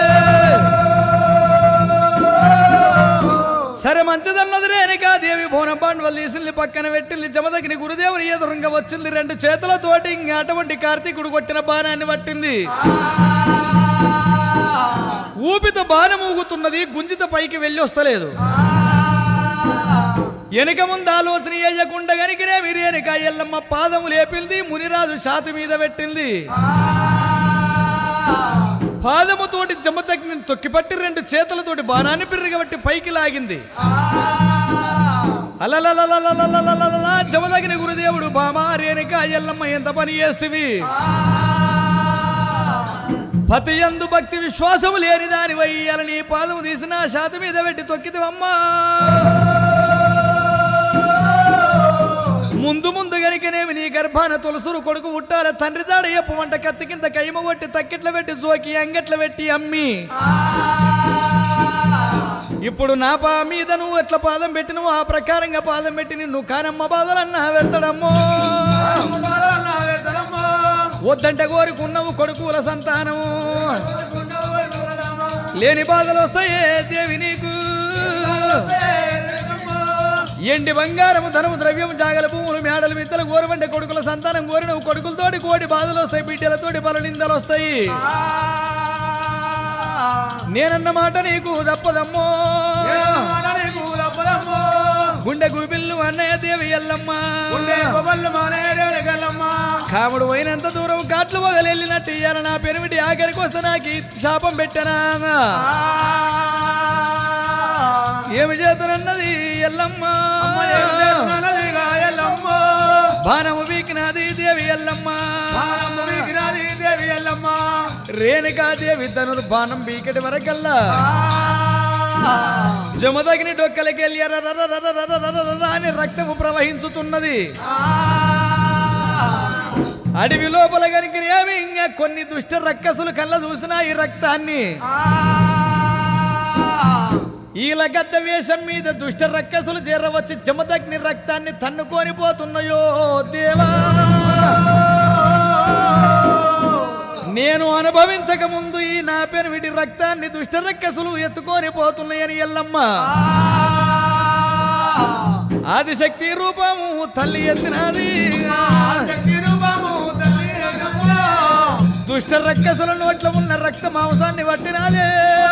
సరే మంచిదన్నది రేణుకా దేవి బోనం పాండవలు తీసింది పక్కన పెట్టింది చెమదగ్ని గురుదేవుని ఎదురుగా వచ్చింది రెండు చేతులతోటి ఇంకా అటువంటి కార్తీకుడు కొట్టిన బాణాన్ని పట్టింది ఊపితో బాణం ఊగుతున్నది గుంజిత పైకి వెళ్ళి వస్తలేదు వెనుక ముందు ఆలోచన వేయకుండా కనుకనే రేణుకా ఎల్లమ్మ పాదము లేపింది మునిరాజు షాతు మీద పెట్టింది పాదముతోటి జమదగ్ని తొక్కిపట్టి రెండు చేతులతోటి బాణాన్ని పిర్రగబట్టి పైకి లాగింది అలలలలలలలలలలలా జమదగ్ని గురుదేవుడు బామా రేణుకా ఎల్లమ్మ ఎంత పని చేస్తుంది పతి యందు భక్తి విశ్వాసము లేని దాని వయ్యాలని పాదము తీసిన శాత మీద పెట్టి తొక్కితేవమ్మా ముందు ముందు గనికనేమి నీ గర్భాన తులసురు కొడుకు ఉట్టాల తండ్రి దాడ ఎప్పమంట కత్తి కింద కైమ కొట్టి తక్కిట్ల పెట్టి జోకి అంగట్ల పెట్టి అమ్మి ఇప్పుడు నా పా మీద నువ్వు ఎట్లా పాదం పెట్టినవు ఆ ప్రకారంగా పాదం పెట్టి నిన్ను కానమ్మ బాధలన్నా వెళ్తాడమ్మో వద్దంటే కోరుకున్నావు కొడుకుల సంతానము లేని బాధలు వస్తాయే దేవి నీకు ఎండి బంగారము ధనము ద్రవ్యము జాగల భూములు మేడలు మిద్దలు గోరవంటే కొడుకుల సంతానం కోరినవు కొడుకులతోటి కోటి బాధలు వస్తాయి బిడ్డలతోటి బల నిందలు వస్తాయి నేనన్న మాట నీకు తప్పదమ్మో గుండె గుబిల్లు అన్నయ్య దేవి ఎల్లమ్మ కాముడు పోయినంత దూరం కాట్లు వగలెళ్ళినట్టు ఇయ్యాల నా పెనిమిటి ఆఖరికి వస్తే నాకు శాపం పెట్టనా ఏమి చేతున్నది ఎల్లమ్మ బాణము వీకినాది దేవి ఎల్లమ్మ రేణుకాదేవి తను బాణం బీకటి వరకల్లా జమదగ్ని డొక్కలకి వెళ్ళి అని రక్తము ప్రవహించుతున్నది అడవి లోపల కనుకనేమి ఇంకా కొన్ని దుష్ట రక్కసులు కళ్ళ చూసినా ఈ రక్తాన్ని ఈల గద్ద వేషం మీద దుష్ట రక్కసులు చేరవచ్చి జమదగ్ని రక్తాన్ని తన్నుకొని పోతున్నాయో దేవా నేను అనుభవించక ముందు ఈ నా పెనిమిటి రక్తాన్ని దుష్ట రక్కసులు ఎత్తుకొని పోతున్నాయని ఎల్లమ్మ ఆదిశక్తి రూపము తల్లి ఎత్తినది దుష్ట రక్కసుల నోట్ల ఉన్న రక్త మాంసాన్ని పట్టినాదే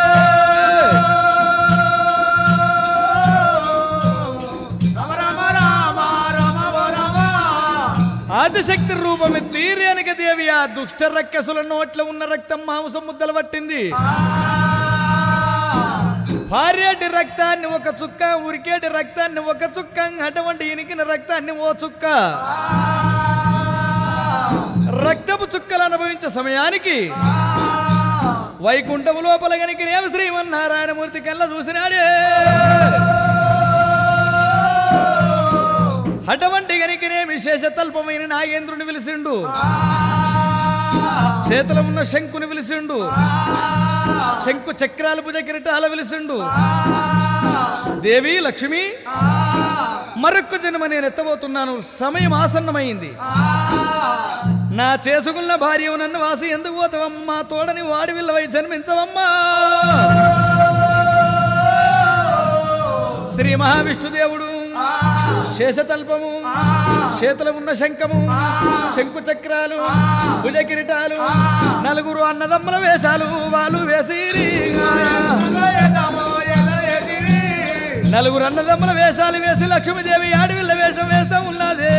ఆదిశక్తి రూపమెత్తి రేణుక దేవి ఆ దుష్ట రక్కసుల నోట్ల ఉన్న రక్తం మాంసం ముద్దలు పట్టింది భార్యటి రక్తాన్ని ఒక చుక్క ఉరికేటి రక్తాన్ని ఒక చుక్క అటువంటి ఇనికిన రక్తాన్ని ఓ చుక్క రక్తపు చుక్కలు అనుభవించే సమయానికి వైకుంఠము లోపల గనికినేమి శ్రీమన్నారాయణమూర్తి కళ్ళ చూసినాడే అటువంటి గనికినేమి శేషతల్పమైన నాగేంద్రుని పిలిచిండు చేతుల ఉన్న శంకుని పిలిచిండు శంకు చక్రాలు భుజ కిరీటాల పిలిచిండు దేవి లక్ష్మి మరొక్క జన్మ నేను ఎత్తబోతున్నాను సమయం ఆసన్నమైంది నా చేసుకున్న భార్య నన్ను వాసి ఎందుకు పోతావమ్మా తోడని వాడి విల్లవై జన్మించవమ్మా శ్రీ మహావిష్ణుదేవుడు శేషతల్పము చేతుల ఉన్న శంఖము శంకు చక్రాలు భుజ కిరీటాలు నలుగురు అన్నదమ్ముల వేషాలు వాళ్ళు వేసిరి నలుగురు అన్నదమ్ముల వేషాలు వేసి లక్ష్మీదేవి ఆడవిల్ల వేషం వేస్తూ ఉన్నదే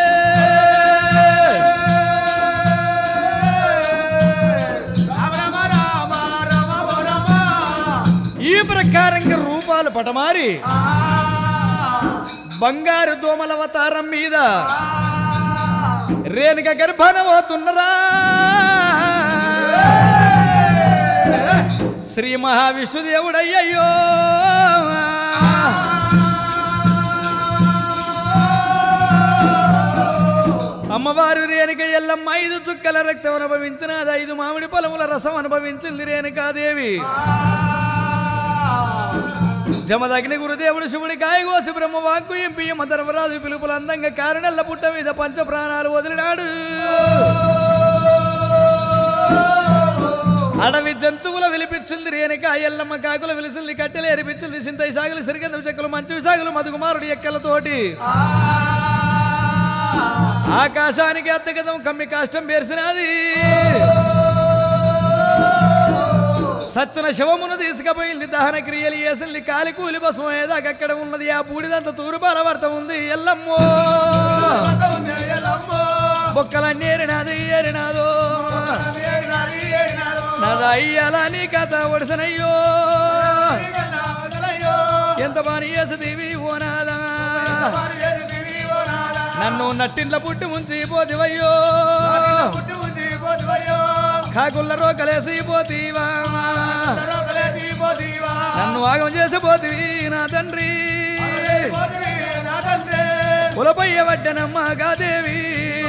ఈ ప్రకారంగా రూపాలు పటమారి బంగారు దోమల అవతారం మీద రేణుక గర్భాన పోతున్నరా శ్రీ మహావిష్ణుదేవుడయ్యయ్యో అమ్మవారు రేణుక ఎల్లమ్మ ఐదు చుక్కల రక్తం అనుభవించినది ఐదు మామిడి పొలముల రసం అనుభవించింది రేణుకాదేవి జమదగ్ని గురుదేవుడు శివుడి కాయగోసి బ్రహ్మ వాక్కు ఎంపి యమ ధర్మరాజు పిలుపులు అందంగా కారణల్ల పుట్ట మీద పంచ ప్రాణాలు వదిలినాడు అడవి జంతువుల విలిపించింది రేణుక ఎల్లమ్మ కాకుల విలిసింది కట్టెలు ఎరిపించింది సింతై సాగులు సిరిగంధ చెక్కులు మంచి సాగులు మధుకుమారుడి ఎక్కలతోటి ఆకాశానికి అద్దగదం కమ్మి కాష్టం పేర్చినది సచ్చన శవమును తీసుకుపోయింది దహన క్రియలు చేసింది కాలి కూలి బసం ఏదాకా అక్కడ ఉన్నది ఆ బూడిదంత తూరుపాల వర్త ఉంది ఎల్లమ్మో బొక్కలన్నీ ఏరినాది ఏరినాదో నాదా అయ్యాలా నీ కథ ఒడిసనయ్యో ఎంత బాని చేసేదివి ఓ నాదా నన్ను నట్టింట్ల పుట్టి ముంచి పోతివయ్యో కాకుల్ల రోకలేసి పోతీవా నన్ను ఆగం చేసి పోతివి నా తండ్రి కులపయ్య వడ్డనమ్మ గాదేవి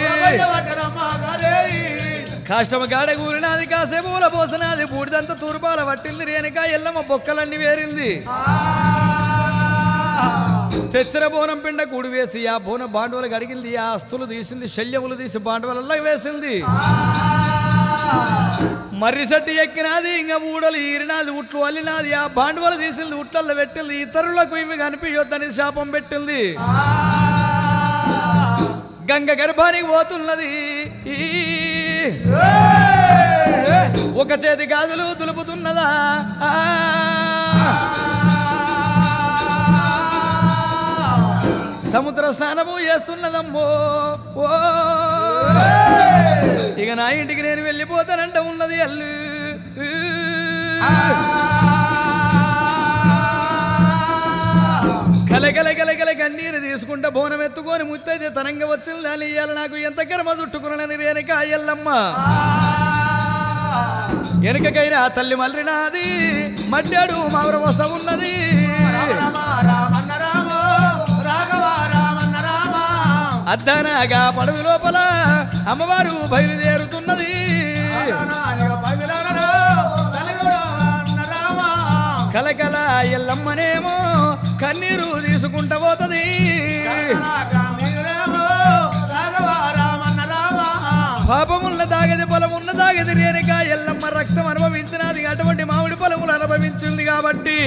కాష్టమ గాడ కూలినాది కాసేపు పూల పోసినది బూడిదంతా తూర్పాల పట్టింది రేణుక ఎల్లమ్మ బొక్కలన్నీ వేరింది తెచ్చర బోనం పిండ కూడి వేసి ఆ బోన బాండవలు గడిగింది ఆ అస్తులు తీసింది శల్యములు తీసి బాండవలలో వేసింది మర్రి సట్టి ఎక్కినది ఇంకా ఊడలు ఈరినది ఉట్లు అల్లినది ఆ బాండవలు తీసింది ఉట్లల్లో పెట్టింది ఇతరులకు ఇవి కనిపించొద్దని శాపం పెట్టింది గంగ గర్భానికి పోతున్నది ఒక చేతి గాజులు దులుపుతున్నదా సముద్ర స్నానము చేస్తున్నదమ్మో ఓ ఇక నా ఇంటికి నేను వెళ్ళిపోతానంట ఉన్నది అల్లు కలగల కలగల కన్నీరు తీసుకుంటా బోనం ఎత్తుకొని ముత్తైతే తనంగా వచ్చింది అని ఇయ్యాల నాకు ఎంత కర్మ చుట్టుకున్నానని రేణుక ఎల్లమ్మ వెనుకకైనా తల్లి మల్లినాది మడ్డాడు మావర వస్తా ఉన్నది అద్దనగా పడవి లోపల అమ్మవారు బయలుదేరుతున్నది కల కలకల ఎల్లమ్మనేమో కన్నీరు తీసుకుంటా పోతది పాపమున్న దాగది పొలమున్న దాగది రేణుక ఎల్లమ్మ రక్తం అనుభవించినది అటువంటి మామిడి పొలములు అనుభవించింది కాబట్టి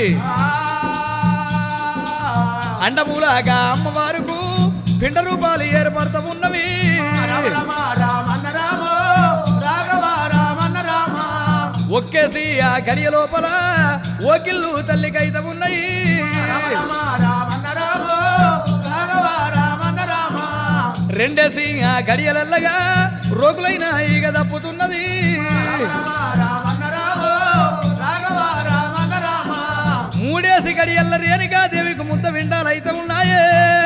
అండమూలాగా అమ్మవారుకు పిండ రూపాలు ఏర్పడతా ఉన్నవి ఒక్కేసి ఆ గడియ లోపల ఓకిళ్ళు తల్లికైతే ఉన్నాయి రెండేసి ఆ గడియలల్లగా రోగులైన ఈగ తప్పుతున్నది మూడేసి గడియల్ల రేణుకా దేవికి ముద్ద విండాలైతే ఉన్నాయే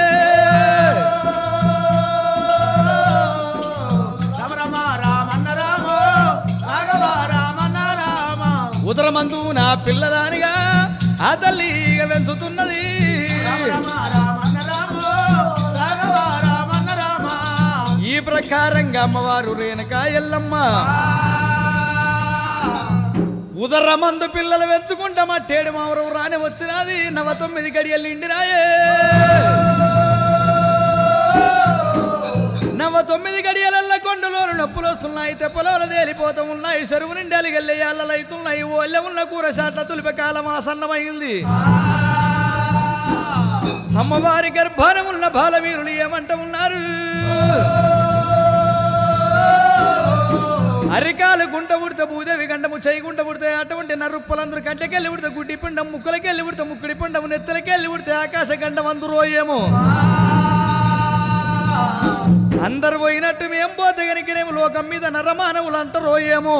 ఉదరమందు నా పిల్లదానిగా ఆ తల్లి ఈగ పెంచుతున్నది ఈ ప్రకారంగా అమ్మవారు రేణుకా ఎల్లమ్మ ఉదరమందు పిల్లలు వెచ్చుకుంటా మట్టేడు మావరం రాని వచ్చినది నవ తొమ్మిది గడియలు నిండినాయే నవ తొమ్మిది గడియలల్ల కొండలోను నొప్పులు వస్తున్నాయి తెప్పలోలు తేలిపోతూ ఉన్నాయి చెరువు నిండి అలిగెళ్ళే అల్లలైతున్నాయి ఓళ్ళె ఉన్న కూర చాట్ల తులిప కాలం ఆసన్నమైంది అమ్మవారి గర్భానమున్న బాలవీరులు ఏమంట ఉన్నారు అరికాలు గుంట ఉడితే భూదేవి గండము చేయి గుంట ఉడితే అటువంటి నరుప్పలందరూ కంటకెళ్ళి ఉడితే గుడ్డి పిండం ముక్కలకెళ్ళి ఉడితే ముక్కుడి పిండము నెత్తలకెళ్ళి ఉడితే ఆకాశ గండం అందరూ ఏమో అందరు పోయినట్టు మేం పోతే గనికినేమో లోకం మీద నరమానవులు అంటారో ఏమో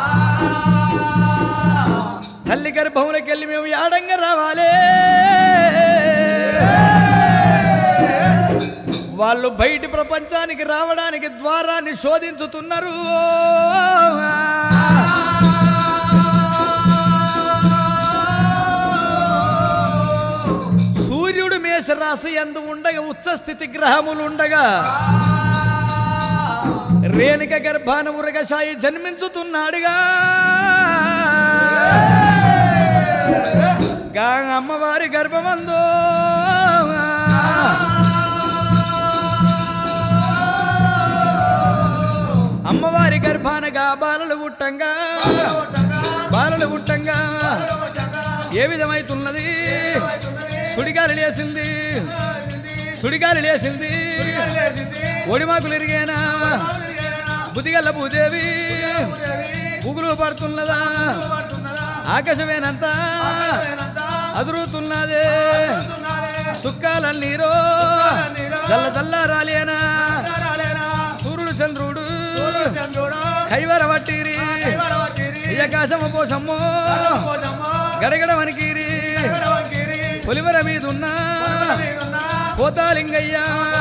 తల్లి గర్భంలోకి వెళ్ళి మేము యాడంగా రావాలే వాళ్ళు బయటి ప్రపంచానికి రావడానికి ద్వారాన్ని శోధించుతున్నారు సూర్యుడు మేషరాశి యందు ఉండగా ఉచ్చస్థితి గ్రహములు ఉండగా రేణుక గర్భాన ఉరగశాయి జన్మించుతున్నాడుగా అమ్మవారి గర్భమందు అమ్మవారి గర్భానగా బాలలు పుట్టంగా బాలలు పుట్టంగా ఏ విధమైతున్నది సుడిగాలి లేసింది సుడిగాలి లేసింది ఒడిమాకులు ఇరిగేనా బుద్ధిగల్ల భూదేవి పుగులు పడుతున్నదా ఆకాశమేనంతా అదురుతున్నదే సుక్కాలన్నీరో చల్ల చల్ల రాలేనా సూర్యుడు చంద్రుడు కైవర వట్టిరి ఆకాశము పోసమ్మో గడగడ వనికిరి పొలివర మీదున్నా పోతాలింగయ్య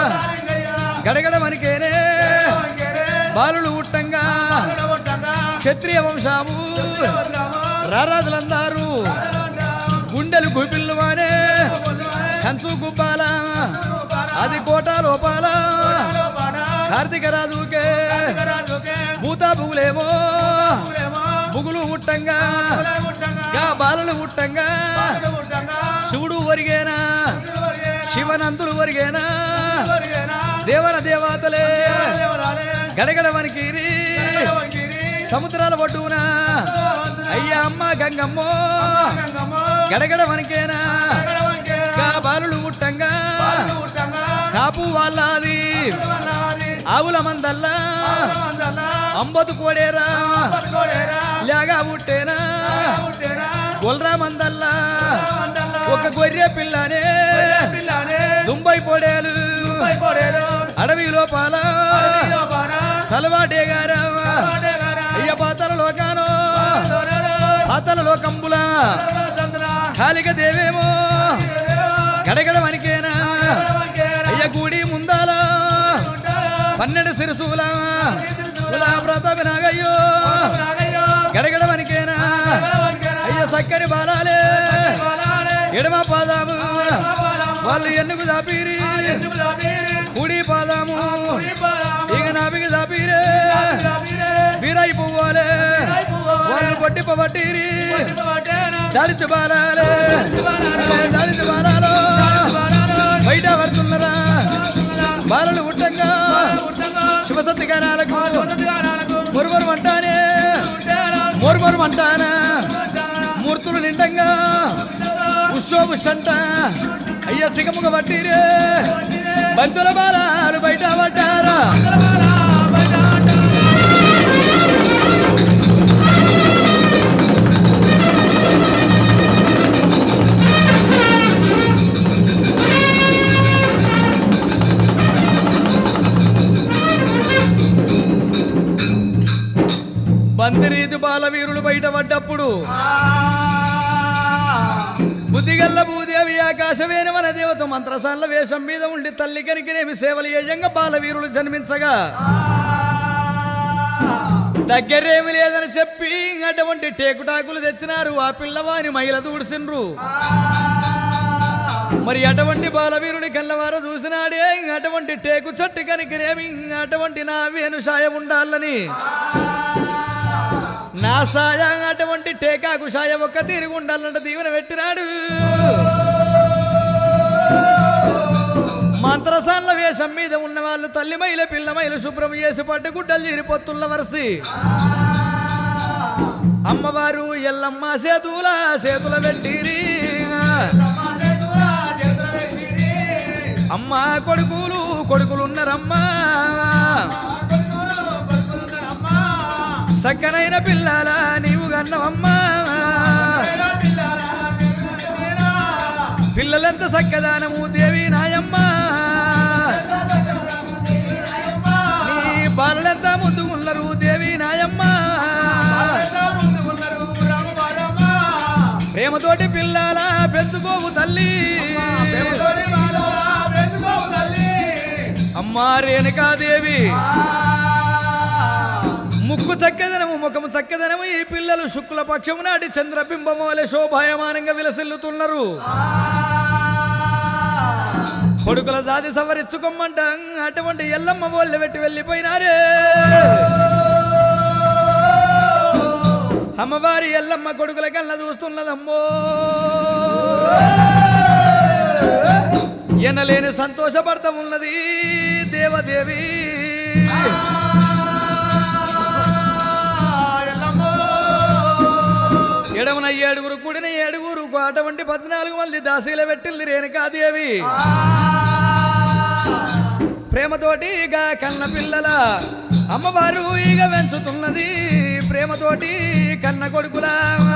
గడగడ వనికేనే బాలులు ఉట్టంగా క్షత్రియ వంశాము రారాజులందారు గుండెలు గుపిల్లు వానే కంచు గుబ్బాల అది కోట లోపాల కార్తీక రాజుకే భూతా బుగులేమో బుగులు ఉట్టంగా గా బాలలు ఉట్టంగా శివుడు ఒరిగేనా శివనంతులు ఒరిగేనా దేవర దేవతలే గడగడ వనికిరి సముద్రాల ఒడ్డునా అయ్యా అమ్మ గంగమ్మో గడగడ వనికేనా గా బాలులు ఉట్టంగా కాపు వాళ్ళది ఆవుల మందల్లా అంబతు కోడేరా లేగా ఉట్టేనా గొల్రా మందల్లా ఒక గొర్రె పిల్లనే దుంబై పొడేలు అడవి లోపాల సలవాటే గారా అయ్య పాతల లోకానో పాతల లోకంబుల కాలిక దేవేమో గడగడ వనికేనా అయ్య గుడి ముందాల పన్నెండు సిరుసుల వ్రత వినాగయ్యో గడగడ వనికేనా అయ్య సక్కని బాలాలే ఎడమ పాదాము వాళ్ళు ఎన్నుకు దాపిరి కుడి పాదాము ఇక నాభికి దాపిరే వీరే వీరై పువ్వాలే వాళ్ళు కొట్టిపబట్టిరి దళిత బాలాలే దళిత బాలాలో బయట పడుతున్నారా బాలలు ఉట్టంగా శివసత్తి గానాలకు మురుమరు అంటానే మురుమరు అంటానా మూర్తులు నిండంగా ఉత్సోబుషంట అయ్య సిగముగ పట్టిరే బంతుల బాలాలు బయట పడ్డారా బంతిరీతి బాలవీరులు బయట పడ్డప్పుడు బుద్ధిగల్ల భూదేవి ఆకాశవేన మన దేవత మంత్రసాల వేషం మీద ఉండి తల్లి కనికినేమి సేవలు ఏయంగా బాలవీరులు జన్మించగా దగ్గరేమి లేదని చెప్పి అటువంటి టేకుటాకులు తెచ్చినారు ఆ పిల్లవాని మహిళ దూడిసిండ్రు మరి అటువంటి బాలవీరుడి కళ్ళవారు చూసినాడే అటువంటి టేకు చెట్టు కనికినేమి అటువంటి నా వేణు సాయం ఉండాలని నా సాయ అటువంటి టేకాకు సాయ ఒక్క తీరుగు ఉండాలంటే దీవెన పెట్టినాడు మంత్రసాల వేషం మీద ఉన్న వాళ్ళు తల్లి మైల పిల్ల మైలు శుభ్రం చేసి పట్టు గుడ్డలు చీరిపోతున్న వరసి అమ్మవారు ఎల్లమ్మ చేతుల చేతుల పెట్టిరి అమ్మ కొడుకులు కొడుకులున్నారమ్మా సక్కనైన పిల్లల నీవు గన్నవమ్మా పిల్లలెంత సక్కదానము దేవి నాయమ్మ నీ బాలలెంత ముందుకున్నారు దేవి నాయమ్మ ప్రేమతోటి పిల్లల పెంచుకోవు తల్లి అమ్మా రేణుకాదేవి ముక్కు చక్కదనము ముఖము చక్కదనము ఈ పిల్లలు శుక్ల పక్షము నాటి చంద్రబింబము వలె శోభాయమానంగా విలసిల్లుతున్నారు కొడుకుల జాతి సవరించుకోమంట అటువంటి ఎల్లమ్మ బోళ్ళ పెట్టి వెళ్ళిపోయినారే అమ్మవారి ఎల్లమ్మ కొడుకుల కళ్ళ చూస్తున్నదమ్మో ఎనలేని సంతోషపడతా ఉన్నది దేవదేవి ఎడమన ఏడుగురు కూడిన ఏడుగురు అటువంటి పద్నాలుగు మంది దాసీల పెట్టింది రేణుకాదేవి ప్రేమతోటి ఇక కన్న పిల్లల అమ్మవారు ఇక పెంచుతున్నది ప్రేమతోటి కన్న కొడుకుల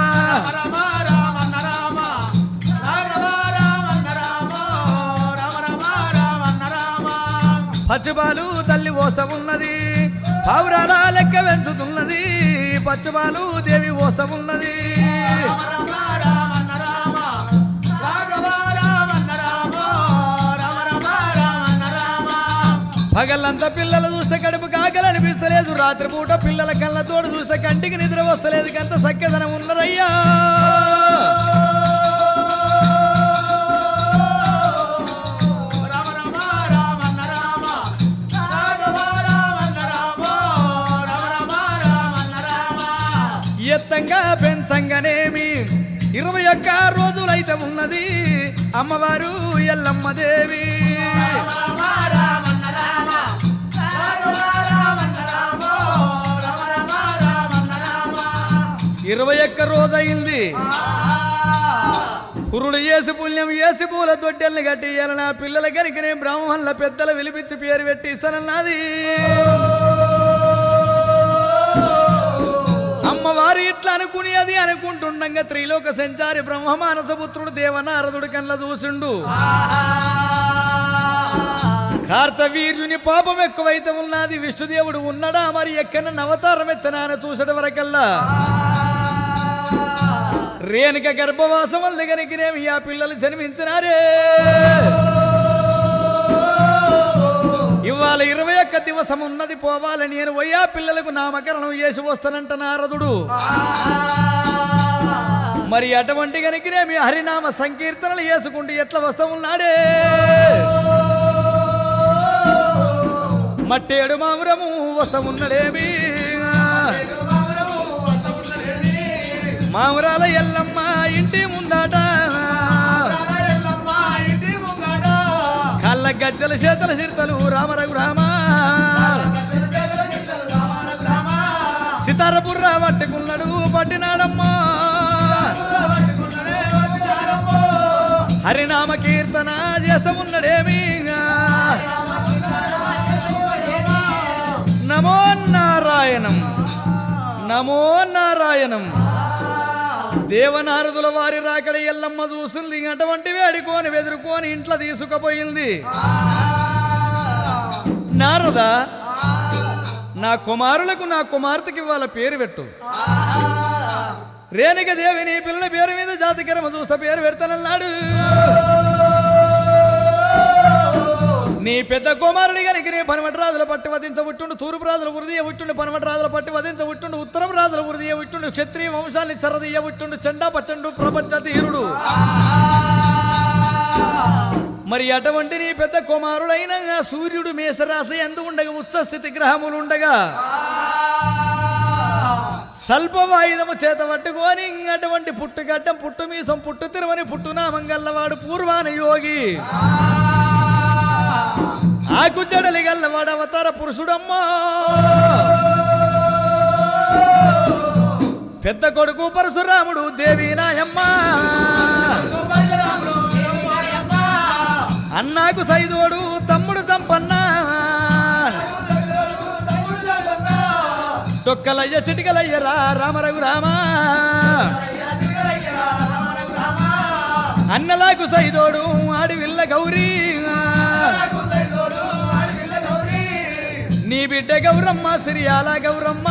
పచ్చిపాలు తల్లి పోస్తా ఉన్నది పావురాల లెక్క పెంచుతున్నది పచ్చిపాలు దేవి పోస్తా ఉన్నది పగలంతా పిల్లలు చూస్తే కడుపు కాకలు అనిపిస్తలేదు రాత్రిపూట పిల్లల కళ్ళతోడు చూస్తే కంటికి నిద్ర వస్తలేదు కంత సఖ్యదనం ఉన్నదయ్యా ఎత్తంగా పెంచంగానేమి ఇరవై ఒక్క రోజులైతే ఉన్నది అమ్మవారు ఎల్లమ్మ దేవి ఇరవై ఒక్క రోజు అయింది పురుడు ఏసి పుణ్యం ఏసి పూల తొట్టెల్ని కట్టి నా పిల్లల కనుకనే బ్రాహ్మణుల పెద్దల విలిపించి పేరు పెట్టి ఇస్తానన్నది అమ్మవారు ఇట్లా అనుకుని అది అనుకుంటుండగా త్రిలోక సంచారి బ్రహ్మమానసపుత్రుడు దేవనారదుడు కళ్ళ చూసిండు కార్తవీర్యుని పాపం ఎక్కువైతే ఉన్నది విష్ణుదేవుడు ఉన్నాడా మరి ఎక్కన నవతారం ఎత్తనాన చూసడం వరకల్లా రేణుక గర్భవాసం వల్ల కనుకనేమి ఆ పిల్లలు జన్మించినారే ఇవాళ ఇరవై ఒక్క దివసం ఉన్నది పోవాలని నేను పోయా పిల్లలకు నామకరణం చేసి వస్తానంట నారదుడు మరి అటువంటి కనుకనేమి హరినామ సంకీర్తనలు చేసుకుంటూ ఎట్లా వస్తా ఉన్నాడే మట్టేడు మామురము వస్తమున్నడేమి మామురాల ఎల్లమ్మ ఇంటి ముందాట కళ్ళ గజ్జల చేతల చిరుతలు రామరఘు రామ సితార బుర్ర పట్టుకున్నాడు పట్టినాడమ్మా హరినామ కీర్తన చేస్తమున్నడేమి నమో నారాయణం నమో నారాయణం దేవనారదుల వారి రాకడ ఎల్లమ్మ చూసింది అటువంటి వేడుకొని వెదురుకొని ఇంట్లో తీసుకుపోయింది నారద నా కుమారులకు నా కుమార్తెకి వాళ్ళ పేరు పెట్టు రేణుక దేవి నీ పిల్లల పేరు మీద జాతికరమ చూస్తా పేరు పెడతానన్నాడు నీ పెద్ద కుమారుడి గనికి నీ పనమటి రాజుల పట్టి వధించబుట్టుండు తూర్పు రాజుల ఉరిదీయ ఉట్టుండు పనమటి రాజుల పట్టి వధించబుట్టుండు ఉత్తరం రాజుల ఉరిదీయ ఉట్టుండు క్షత్రియ వంశాన్ని చరదీయ ఉట్టుండు చండా పచ్చండు ప్రపంచ తీరుడు మరి అటువంటి నీ పెద్ద కుమారుడైన సూర్యుడు మేషరాశి ఎందు ఉండగా ఉచ్చ స్థితి గ్రహములు ఉండగా స్వల్పవాయుధము చేత పట్టుకొని అటువంటి పుట్టుగడ్డం పుట్టు మీసం పుట్టు తిరుమని పుట్టునామంగల్లవాడు పూర్వాన యోగి ఆకు జడలి గల్లవాడు అవతార పురుషుడమ్మా పెద్ద కొడుకు పరశురాముడు దేవి నాయమ్మ అన్నాకు సైదోడు తమ్ముడు తంపన్నా తొక్కలయ్య చిటికలయ్య రా రామరఘు రామ అన్నలాకు సైదోడు ఆడివిల్ల గౌరీ నీ బిడ్డ గౌరమ్మ సిరియాల గౌరమ్మ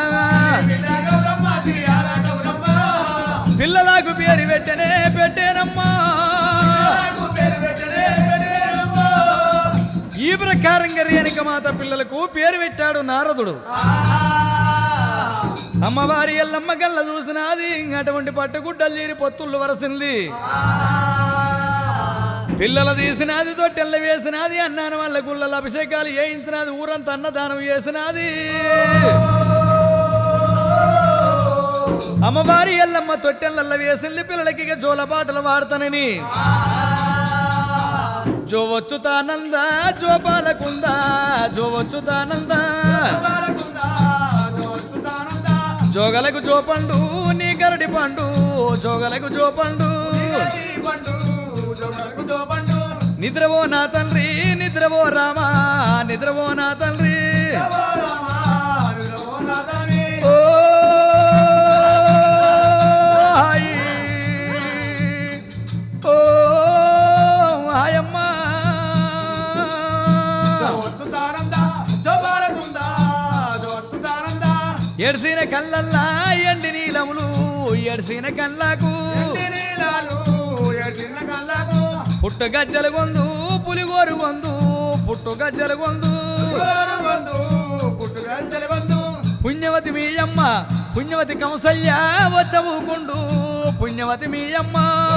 పిల్లలకు పేరు పెట్టనే పెట్టేనమ్మా ఈ ప్రకారంగా రేణుక మాత పిల్లలకు పేరు పెట్టాడు నారదుడు అమ్మవారి ఎల్లమ్మ గల్ల చూసినది అటువంటి పట్టుగుడ్డలు తీరి పొత్తుళ్ళు వరసింది పిల్లలు తీసినది తొట్టెల్ల వేసినది అన్నాను వాళ్ళ గుళ్ళల అభిషేకాలు చేయించినది ఊరంతా అన్నదానం చేసినది అమ్మవారి ఎల్లమ్మ తొట్టెల్ల వేసింది పిల్లలకి ఇక జోలపాటలు వాడతానని జో వచ్చుతానంద జో బాలకుంద జో వచ్చుతానంద జోగలకు జో పండు నీ గరడి పండు జోగలకు జో పండు నిద్రవో నా తండ్రి నిద్రవో రామా నిద్రవో నా తండ్రి ఓ ఓ హాయమ్మ ఎడిసిన కళ్ళల్లా ఎండి నీలములు ఎడిసిన కళ్ళకు పుట్టు గజ్జల గొందు పులిగోరు గొందు పుట్టు గజ్జల గొందు పుణ్యవతి మీ అమ్మ పుణ్యవతి కౌసల్య వచ్చవుకుండు పుణ్యవతి మీ అమ్మ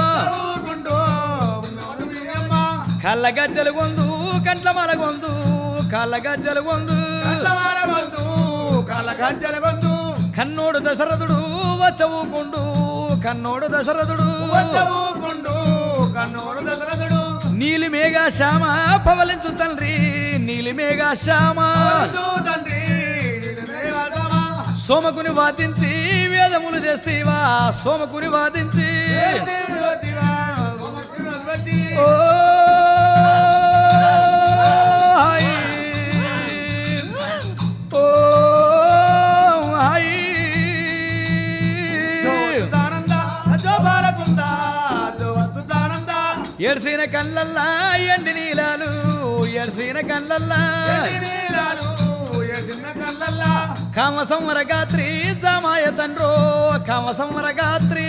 కళ్ళ గజ్జల గొందు కంట్ల మల గొందు కళ్ళ గజ్జల గొందు కన్నోడు దశరథుడు వచ్చవుకుండు కన్నోడు దశరథుడు నీలి మేఘా శ్యామ పవలించు తండ్రి నీలి మేఘా శ్యామ సోమకుని వాదించి వేదములు చేసేవా సోమకుని వాదించి ఓ ఎడిసిన కళ్ళల్లా ఎండి నీలాలు ఎడిసిన కళ్ళల్లా కామ సంవర గాత్రి జామాయ తండ్రో కామ సంవర గాత్రి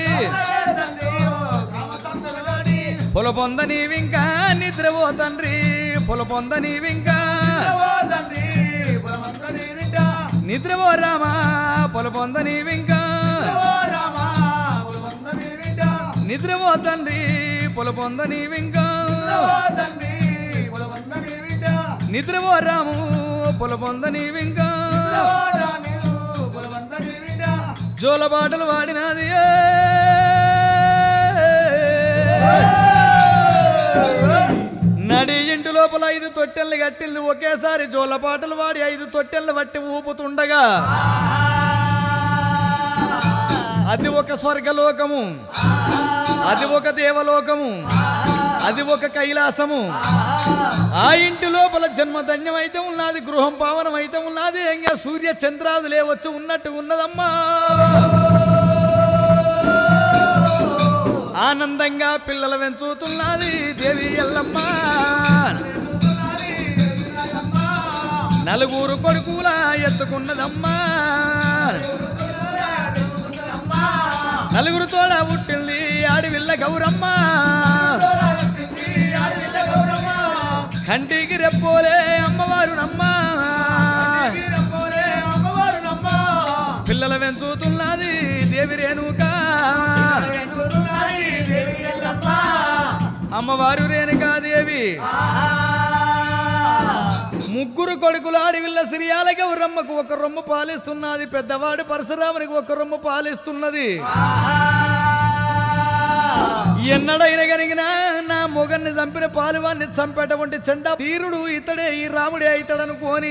పొల పొంద నీవింకా నిద్రవో తండ్రి పొల పొంద నీవింకా నిద్రవో రామా పొల పొంద నీవింకా నిద్రవో తండ్రి పొల పొంద నీవింకా నిద్రవో రాము పొలబొంద నీవింకా జోల పాటలు వాడినది నడి ఇంటి లోపల ఐదు తొట్టెల్ని కట్టిల్ని ఒకేసారి జోల పాటలు వాడి ఐదు తొట్టెల్ని బట్టి ఊపుతుండగా అది ఒక స్వర్గలోకము, అది ఒక దేవలోకము, అది ఒక కైలాసము. ఆ ఇంటి లోపల జన్మధన్యం అయితే ఉన్నది, గృహం పావనం అయితే ఉన్నది, ఇంకా సూర్య చంద్రాదులే వచ్చి ఉన్నట్టు ఉన్నదమ్మా. ఆనందంగా పిల్లలు పెంచుతున్నది దేవి ఎల్లమ్మ. నలుగురు కొడుకులా ఎత్తుకున్నదమ్మా, నలుగురు తోడ పుట్టింది ఆడివిల్ల గౌరమ్మ. కంటికి రెప్పోలే అమ్మవారు నమ్మ, పిల్లల పెంచుతున్నది దేవి రేణుక. అమ్మవారు రేణుకాదేవి ముగ్గురు కొడుకులు ఆడివిల్ల సిరియాల గౌరమ్మకు ఒక రొమ్ము పాలిస్తున్నది, పెద్దవాడు పరశురామునికి ఒక రొమ్ము పాలిస్తున్నది. ఎన్నడైనా కనిగినా నా మొగన్ని చంపిన పాలువాన్ని చంపేటువంటి చెండా తీరుడు ఇతడే, ఈ రాముడే అవుతాడనుకోని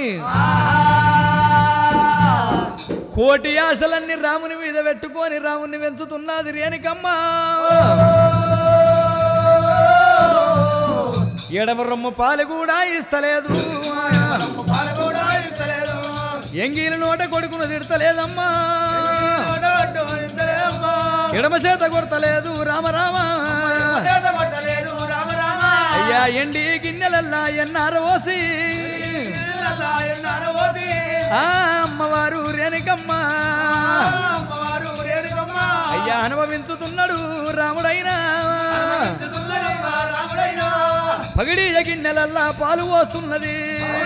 కోటి ఆశలన్నీ రాముని మీద పెట్టుకొని రాముని పెంచుతున్నది రేణుకమ్మ. ఎడమ రొమ్ము పాలు కూడా ఇస్తలేదు, ఎంగిలి నోట కొడుకును తిడతలేదమ్మా, ఎడమ చేత కొడతలేదు రామరామ. అయ్యా ఎండి గిన్నెలల్లా ఎన్నారో ఓసి ఆ అమ్మవారు రేణుకమ్మ. అయ్యా అనుభవించుతున్నాడు రాముడైనా, పగిడి గిన్నెలల్లా పాలు పోస్తున్నది.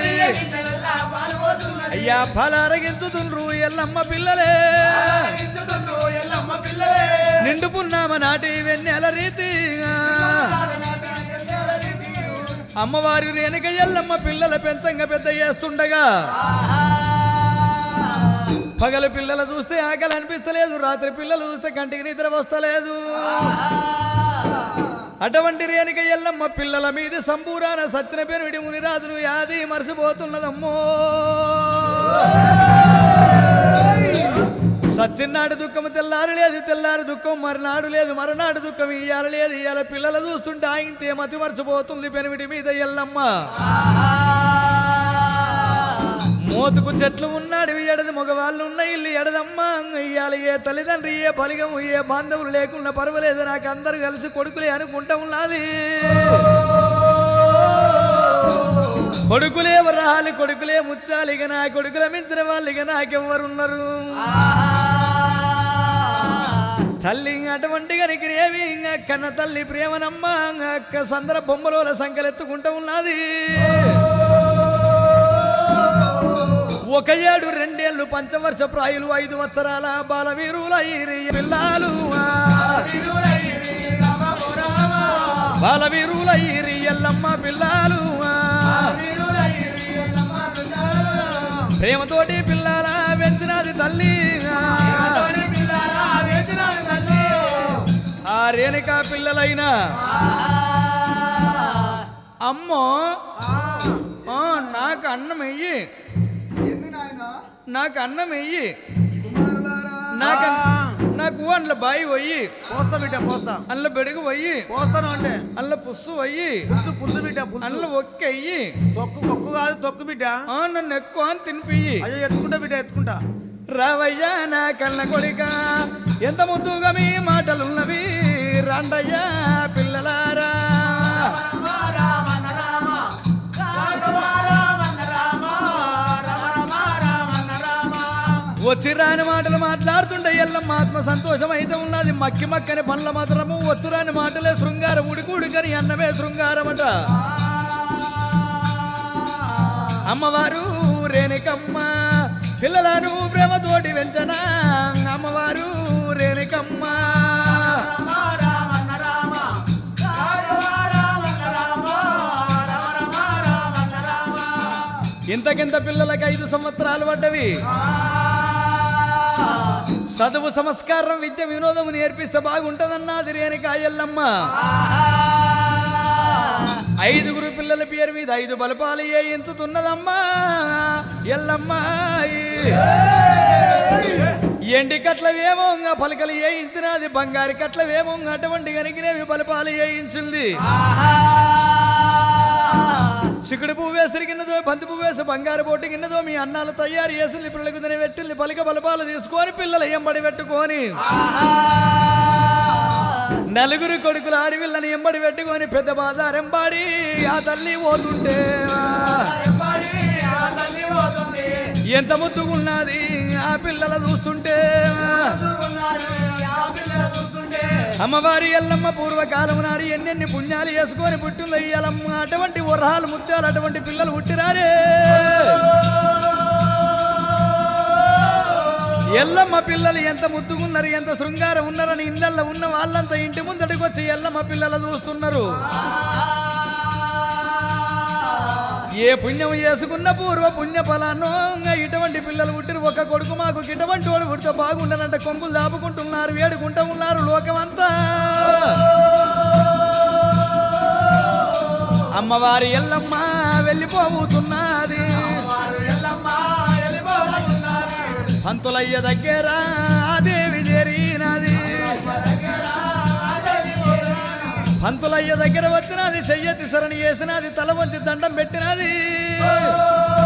అయ్యా పాలు అరగించుతుండ్రు ఎల్లమ్మ పిల్లలే, నిండుకున్నామ నాటి వెన్నెల రీతి. అమ్మవారి రేణుక ఎల్లమ్మ పిల్లల పెంచంగా పెద్ద చేస్తుండగా పగల పిల్లలు చూస్తే ఆకలి అనిపిస్తలేదు, రాత్రి పిల్లలు చూస్తే కంటికి నిద్ర వస్తలేదు. అటువంటి రేణుక ఎల్లమ్మ పిల్లల మీద సంబూరాన సత్యన పెరుడి మునిరాజును యాది మర్చిపోతున్నదమ్మో. సచ్చినాడు దుఃఖం తెల్లారు లేదు, తెల్లారు దుఃఖం మరునాడు లేదు, మరునాడు దుఃఖం ఇయ్యాల లేదు. ఇయ్యాల పిల్లలు చూస్తుంటే ఆయంతే మతి మర్చిపోతుంది పెనిమిటి మీద ఎల్లమ్మ. మోతుకు చెట్లు ఉన్నాడు ఎడది మగవాళ్ళు ఉన్న ఇల్లు ఎడదమ్మా. ఇయ్యాల ఏ తల్లిదండ్రి ఏ బలిగము ఏ బాంధవులు లేకుండా పర్వాలేదు, నాకు అందరు కలిసి కొడుకులే అనుకుంటా ఉన్నది. కొడుకులే వరాలి కొడుకులే ముచ్చాలి, ఇక నా కొడుకుల మిత్ర వాళ్ళు ఇక నాకెవ్వరున్నారు. తల్లి అటువంటి గనికిరేవి కన్న తల్లి ప్రేమనమ్మ. అక్క సందర బొమ్మల సంకలెత్తుకుంటూ ఉన్నది. ఒక ఏడు రెండేళ్లు పంచవర్ష ప్రాయులు ఐదు వత్సరాల బాలవీరుల పిల్లాలు, బాలవీరుల ఈరి ఎల్లమ్మ పిల్లాలు. ప్రేమతోటి పిల్లాల పెంచినది తల్లి, ఆ రేణుక పిల్లలైనా అమ్మో నాకు అన్నం వెయ్యి, నాకు అన్నం వెయ్యి, నాకు నాకు అందులో బాయి పోయి పోస్తా బిడ్డ పోస్తా, అందులో బెడుగు పోయి పోస్తాను అంటే అందులో పుస్సు పోయి పుస్సు పుస్సు బిడ్డ అందులో ఒక్క అయ్యి తొక్కు తొక్కు కాదు తొక్కు బిడ్డ నన్ను ఎక్కువ అని తినిపియ్యి. అయ్యో ఎత్తుకుంటా బిడ్డ ఎత్తుకుంటా. రావయ్యా నా కన్న కొడిక ఎంత ముద్దుగా మీ మాటలున్నవి, రాండయ్యా పిల్లలారా. వచ్చి రాని మాటలు మాట్లాడుతుండే ఎల్లమ్మ ఆత్మ సంతోషం అయితే ఉన్నది. మక్కి మక్కని పనుల మాత్రము వచ్చు రాని మాటలే శృంగారం, ఉడికుడికని అన్నమే శృంగారమట. అమ్మవారు రేణుకమ్మ పిల్లలను ప్రేమతోటి వెంచనా, అమ్మవారు రేణుకమ్మ. ఇంతకింత పిల్లలకు ఐదు సంవత్సరాలు పడ్డవి. చదువు సంస్కారం విద్య వినోదము నేర్పిస్తే బాగుంటదన్నది రేణుకా ఎల్లమ్మ. ఐదుగురు పిల్లల పేరు మీద ఐదు బలపాలు వేయించుతున్నదమ్మా ఎల్లమ్మ. ఎండి కట్లవేమో పలకలు వేయించినది, బంగారు కట్లవేమో అటువంటి కనికినేవి బలపాలు వేయించింది. చిక్కుడు పువ్వు వేసరిగిన్నదో బంతి పువ్వు వేసి బంగారు బోటు గిన్నదో మీ అన్నాలు తయారు చేసింది. పిల్లలకు తిని పెట్టింది. పలిక బలపాలు తీసుకొని పిల్లలు ఎంబడి పెట్టుకొని నలుగురు కొడుకులు ఆడివిళ్ళని ఎంబడి పెట్టుకొని పెద్ద బాజారెంబాడి ఆ తల్లి పోతుంటే ఎంత ముద్దుగున్నది ఆ పిల్లల చూస్తుంటే. అమ్మవారి ఎల్లమ్మ పూర్వకాలం నాడు ఎన్నెన్ని పుణ్యాలు వేసుకొని పుట్టింది ఎల్లమ్మ. అటువంటి వరహాలు ముత్యాలు అటువంటి పిల్లలు పుట్టినారే. ఎల్లమ్మ పిల్లలు ఎంత ముద్దుగున్నారు, ఎంత శృంగారం ఉన్నారని ఇళ్ళల్లో ఉన్న వాళ్ళంతా ఇంటి ముందటికి వచ్చి ఎల్లమ్మ పిల్లలు చూస్తున్నారు. ఏ పుణ్యం చేసుకున్న పూర్వ పుణ్య ఫలానో ఇటువంటి పిల్లలు పుట్టిన ఒక కొడుకు మాకు ఇటువంటి వాడు పుడితే బాగుండనంటే కొంగులు దాపుకుంటున్నారు, వేడుకుంటూ ఉన్నారు లోకమంతా. అమ్మవారి ఎల్లమ్మ వెళ్ళిపోతున్నది. పంతులయ్య దగ్గర దేవి చేరినది. పంతులయ్య దగ్గర వచ్చినది, చెయ్యెత్తి శరణి చేసినది, తల వంచి దండం పెట్టినది.